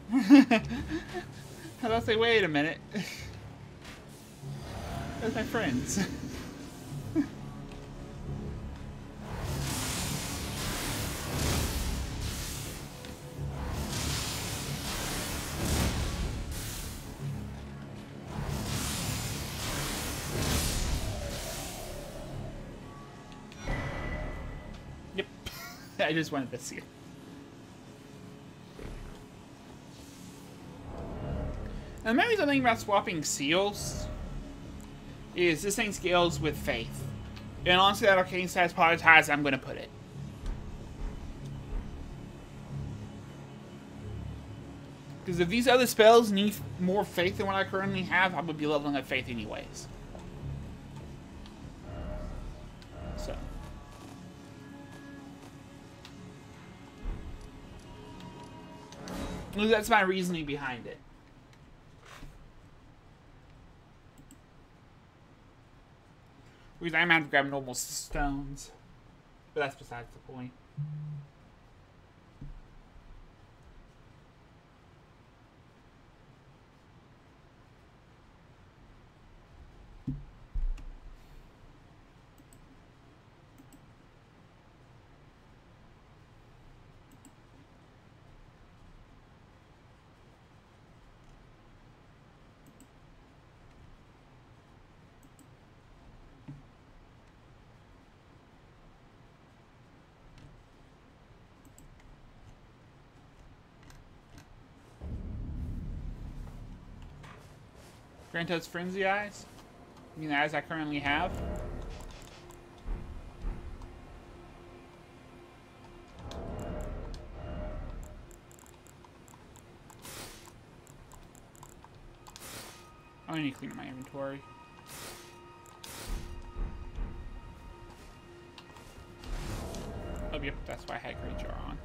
I was say, wait a minute. Those are my friends. Yep. I just wanted to see it. And the main reason I'm thinking about swapping seals is this thing scales with faith. And honestly, that arcane status probably as I'm going to put it. Because if these other spells need more faith than what I currently have, I would be leveling up faith anyways. So. That's my reasoning behind it. Because I'm going to grab normal stones. But that's besides the point. Grantos Frenzy Eyes? I mean, the eyes I currently have. I need to clean up my inventory. Oh, yep, that's why I had Great Jar on.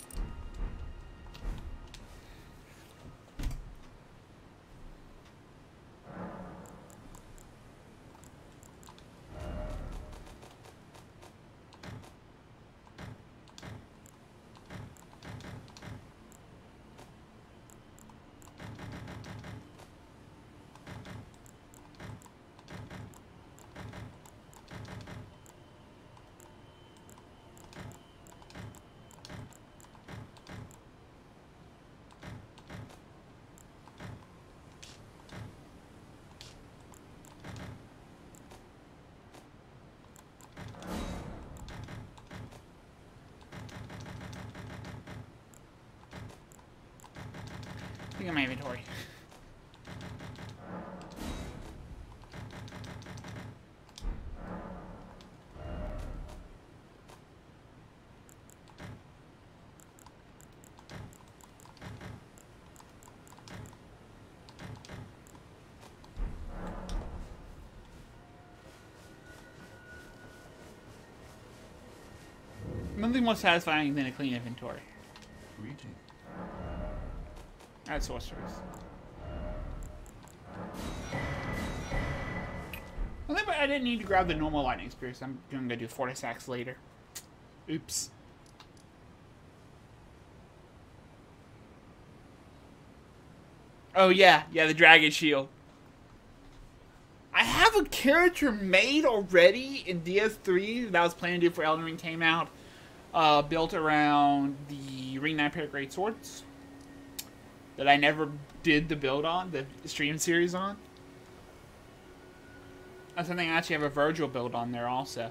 Look at my inventory. Nothing more satisfying than a clean inventory. Greeting. That's sorcerers. I think I didn't need to grab the normal lightning spears. I'm going to do Fortis Axe later. Oops. Oh yeah, yeah, the dragon shield. I have a character made already in D S three that I was planning to do for Elden Ring came out. Uh, built around the Ring nine pair of Great Swords. That I never did the build on, the stream series on. That's something I actually have a Virgil build on there also.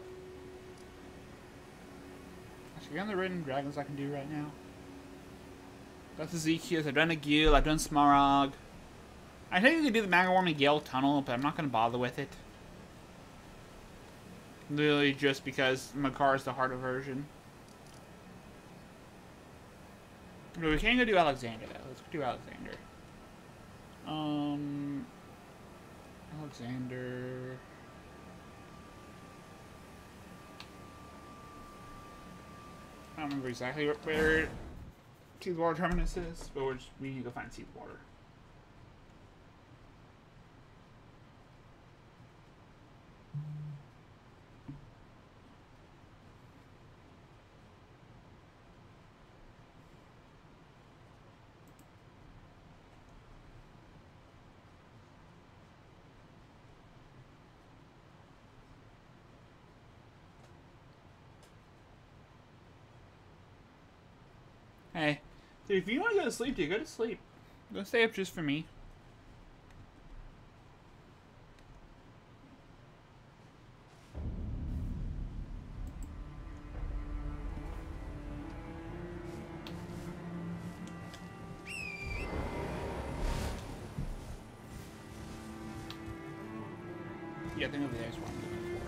Actually, on the Ridden Dragons I can do right now. That's Ezekiel's, I've done a Gil, I've done Smaragd. I think you could do the Magma Worm and Gale Tunnel, but I'm not going to bother with it. Literally just because Makar is the harder version. But we can go do Alexander, though. Let's go do Alexander. Um... Alexander... I don't remember exactly where Seawater Terminus is, but we're just, we need to go find Seawater. Hey, dude, if you want to go to sleep, dude, go to sleep. Don't stay up just for me. Yeah, I think over there is what I'm looking for.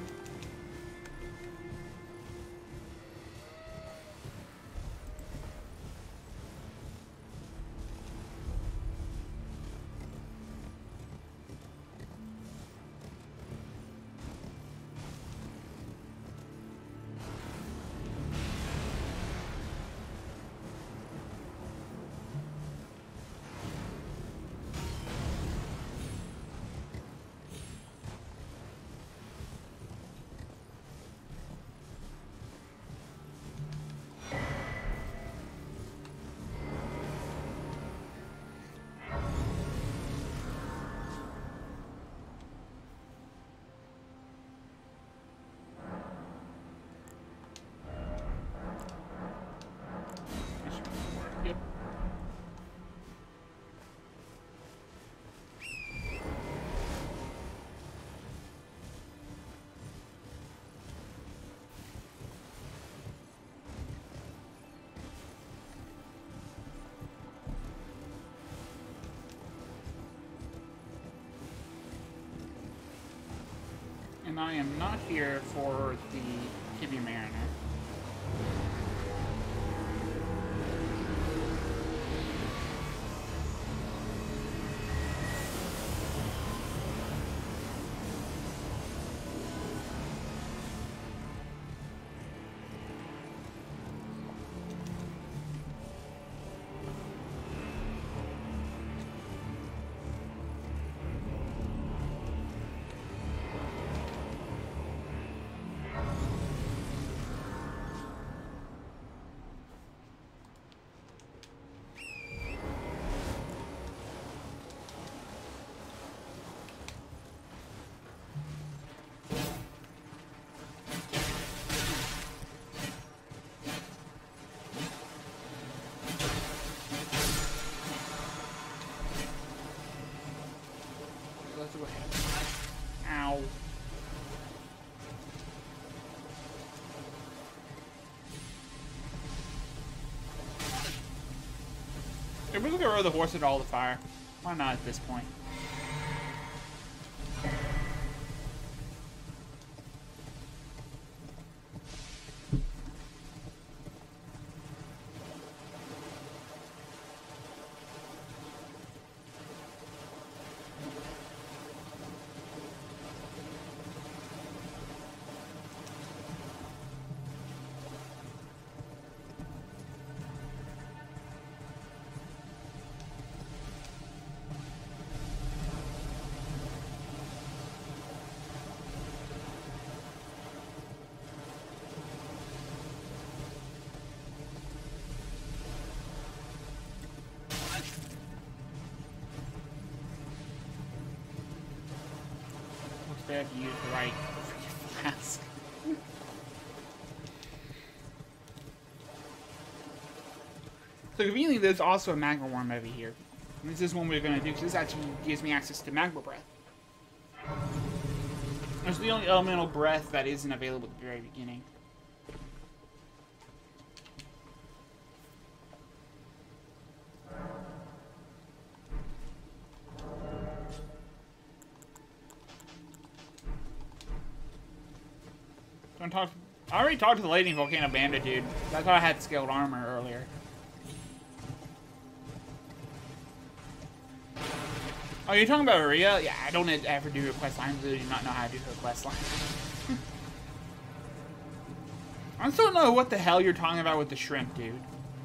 Yep. And I am not here for the Kibby Mariner. Let's go ahead. Ow. If we're gonna roll the horse into all the fire, why not at this point? Have used the right flask. So conveniently, there's also a magma worm over here. And this is one we're going to do because this actually gives me access to magma breath. It's the only elemental breath that isn't available at the very beginning. Don't talk. I already talked to the lady in Volcano Bandit, dude. That's why I had scaled armor earlier. Oh, you're talking about Maria? Yeah, I don't ever do her quest lines. I do not know how to do her quest line. I still don't know what the hell you're talking about with the shrimp, dude.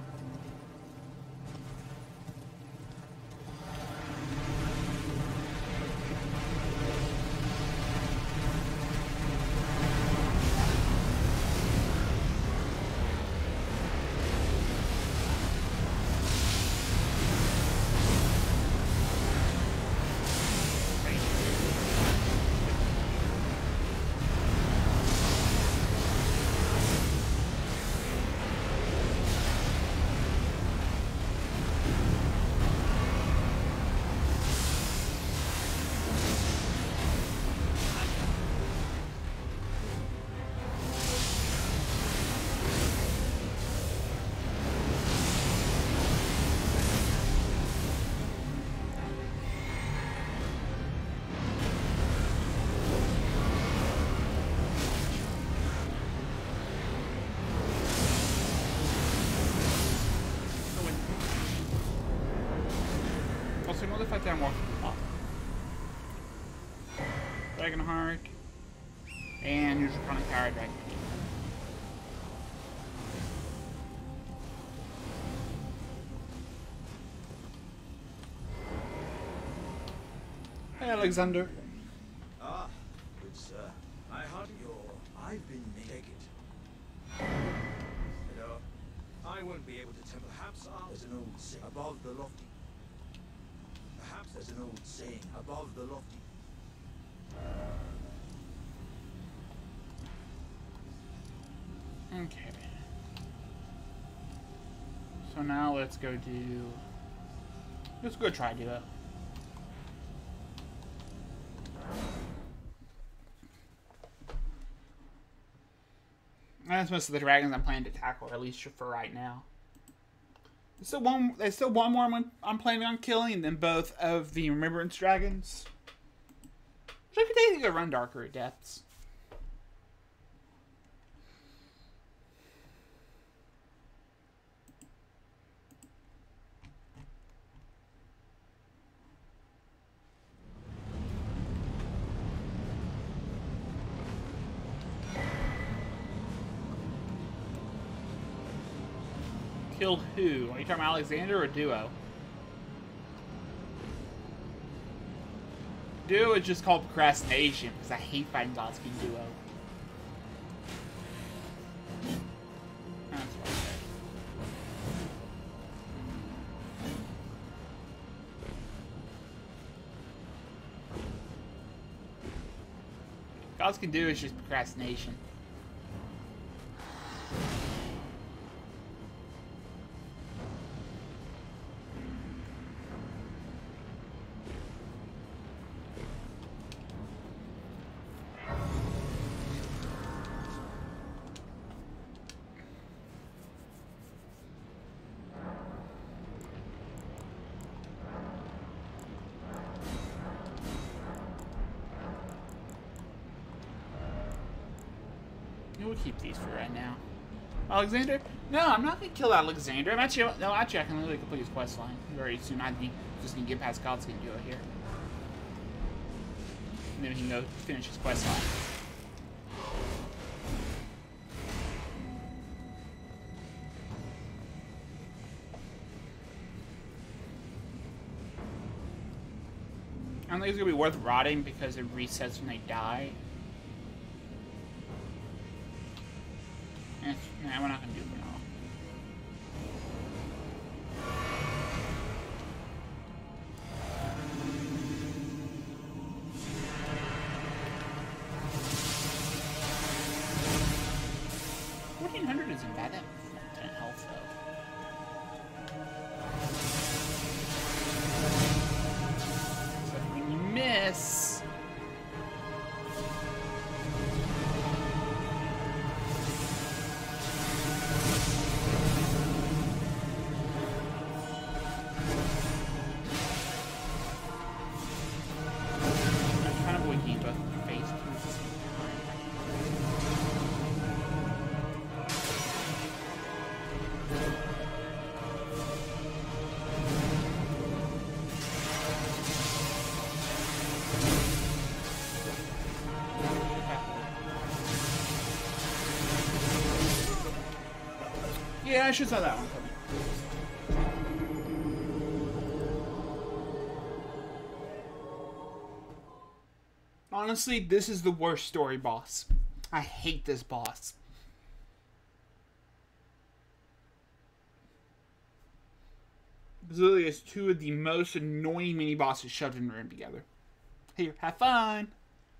Fight down more. Oh. Dragonheart and use Draconic Power Dragon. Hey, Alexander. Ah, good sir. I heard your. I've been naked. You know, I won't be able to tell. Perhaps there's an old saying above the lofty. Perhaps there's an old saying above the lofty. Okay. So now let's go do. Let's go try to do that. That's most of the dragons I'm planning to tackle, at least for right now. There's still one. There's still one more I'm, I'm planning on killing than both of the Remembrance dragons. Which I could take a run darker at depths. Kill who? Are you talking about Alexander or Duo? Duo is just called procrastination because I hate fighting Godskin Duo. That's what I said. Godskin Duo is just procrastination. We'll keep these for right now. Alexander? No, I'm not gonna kill Alexander. I'm actually no, actually I can literally complete his quest line very soon. I need just need to get past Godskin Duo here, and then he can go finish his quest line. I don't think it's gonna be worth rotting because it resets when they die. Nah, we're not gonna do it for now. fourteen hundred isn't bad at ten health though. So when you miss. I should saw that one coming. Honestly, this is the worst story boss. I hate this boss. This literally is two of the most annoying mini bosses shoved in a room together. Here, have fun.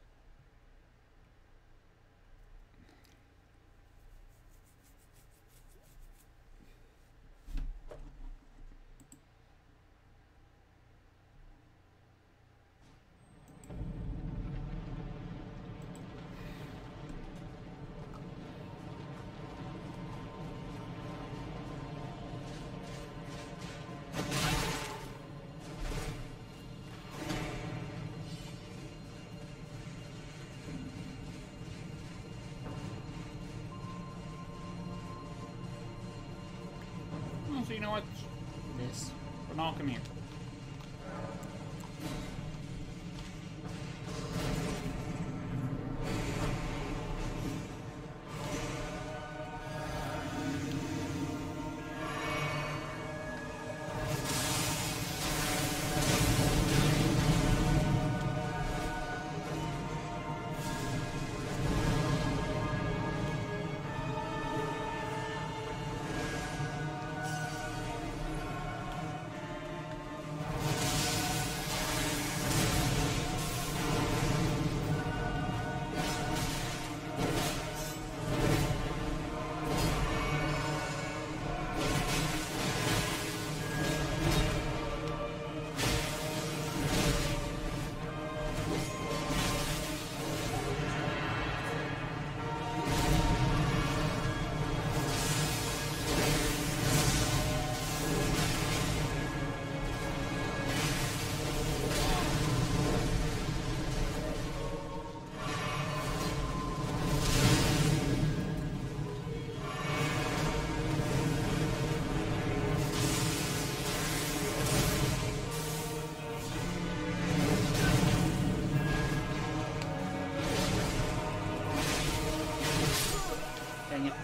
So you know what? This. Renal, come here. Dang it.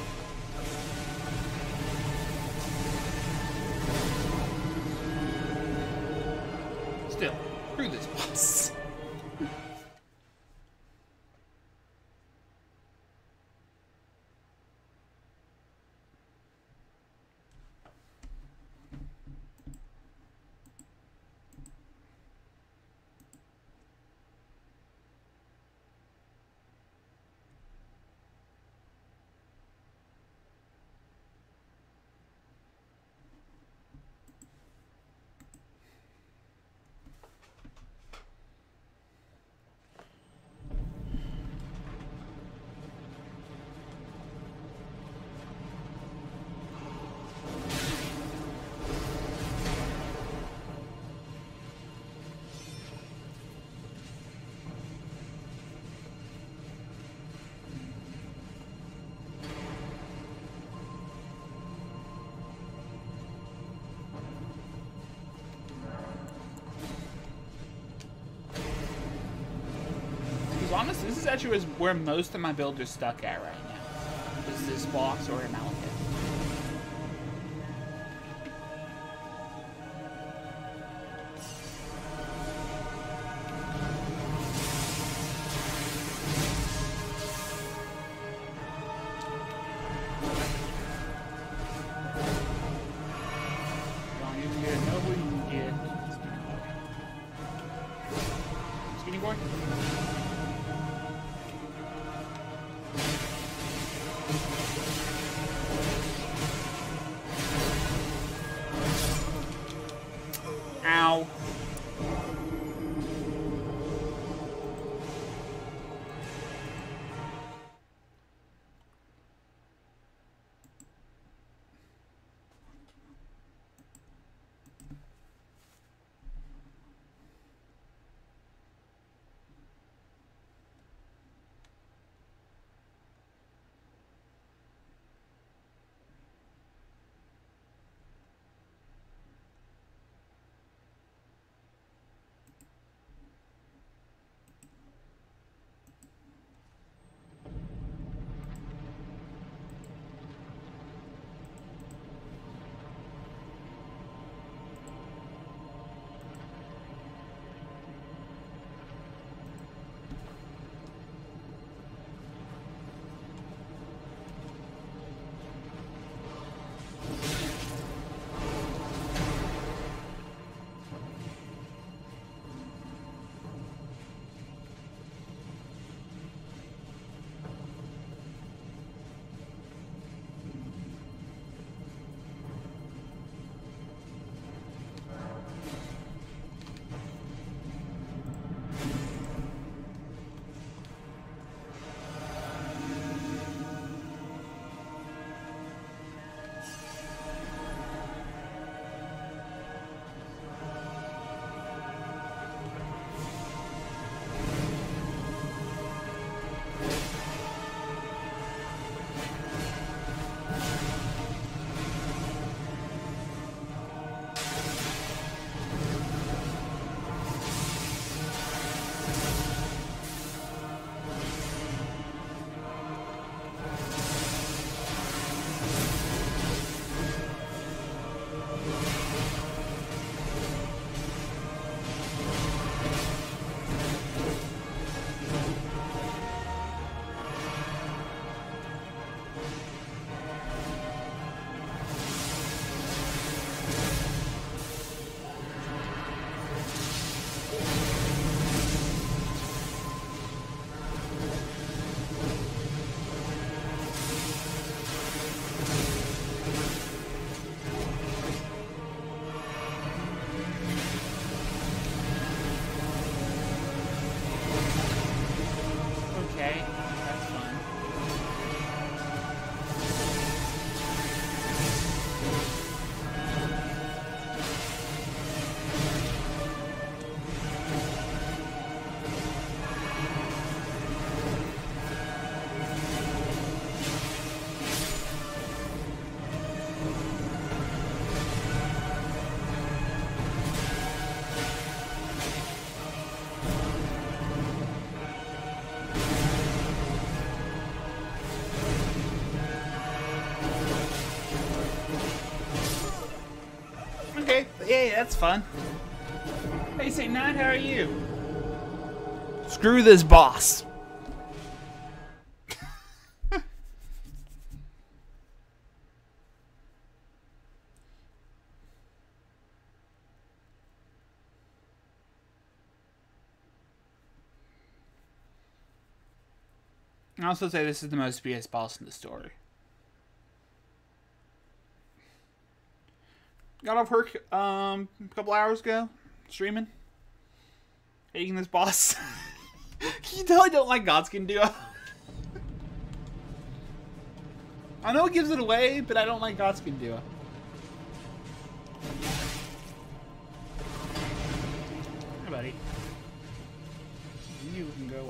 Still, screw this boss. Honestly, this is actually where most of my build is stuck at right now. Is this boss or Malekith? Well, you can get Noble, you can get Skinny Boy. Ow. that's fun. Hey, Saint Nine, how are you? Screw this boss. I also say this is the most B S boss in the story. Got off work um, a couple hours ago, streaming. Hating this boss. Can you tell I don't like Godskin Duo? I know it gives it away, but I don't like Godskin Duo. Hey, buddy. You can go away.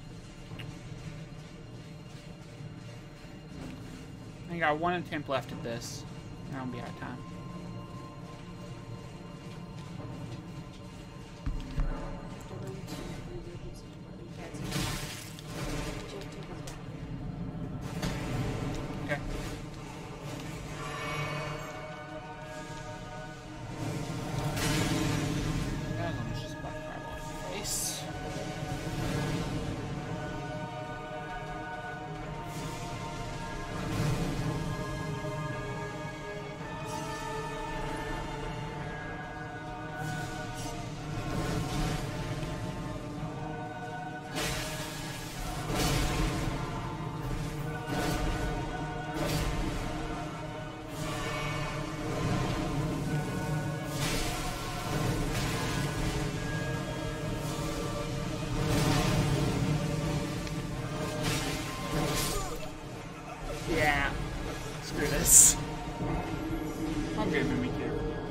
I got one attempt left at this. I don't be out of time. Okay. Yeah, let me just back grab off the face. Yeah. Screw this. I'm good, Mimi here.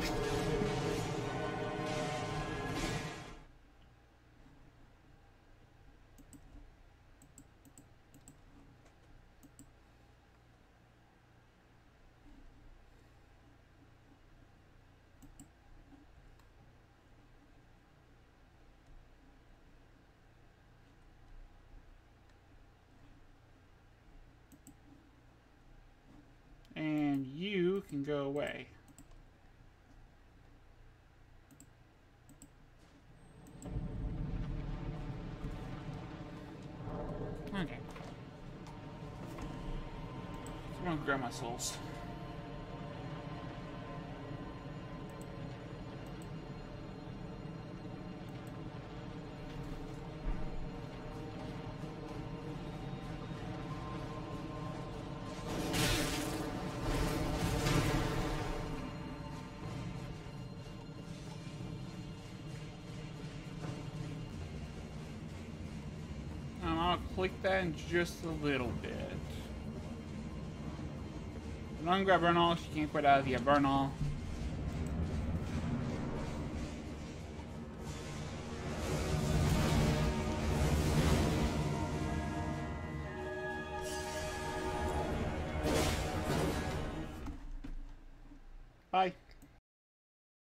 And you can go away. Okay. I'm gonna grab my souls. Um, I'll click that in just a little bit. Don't grab burn all, she can't quit out of the burn all. Bye.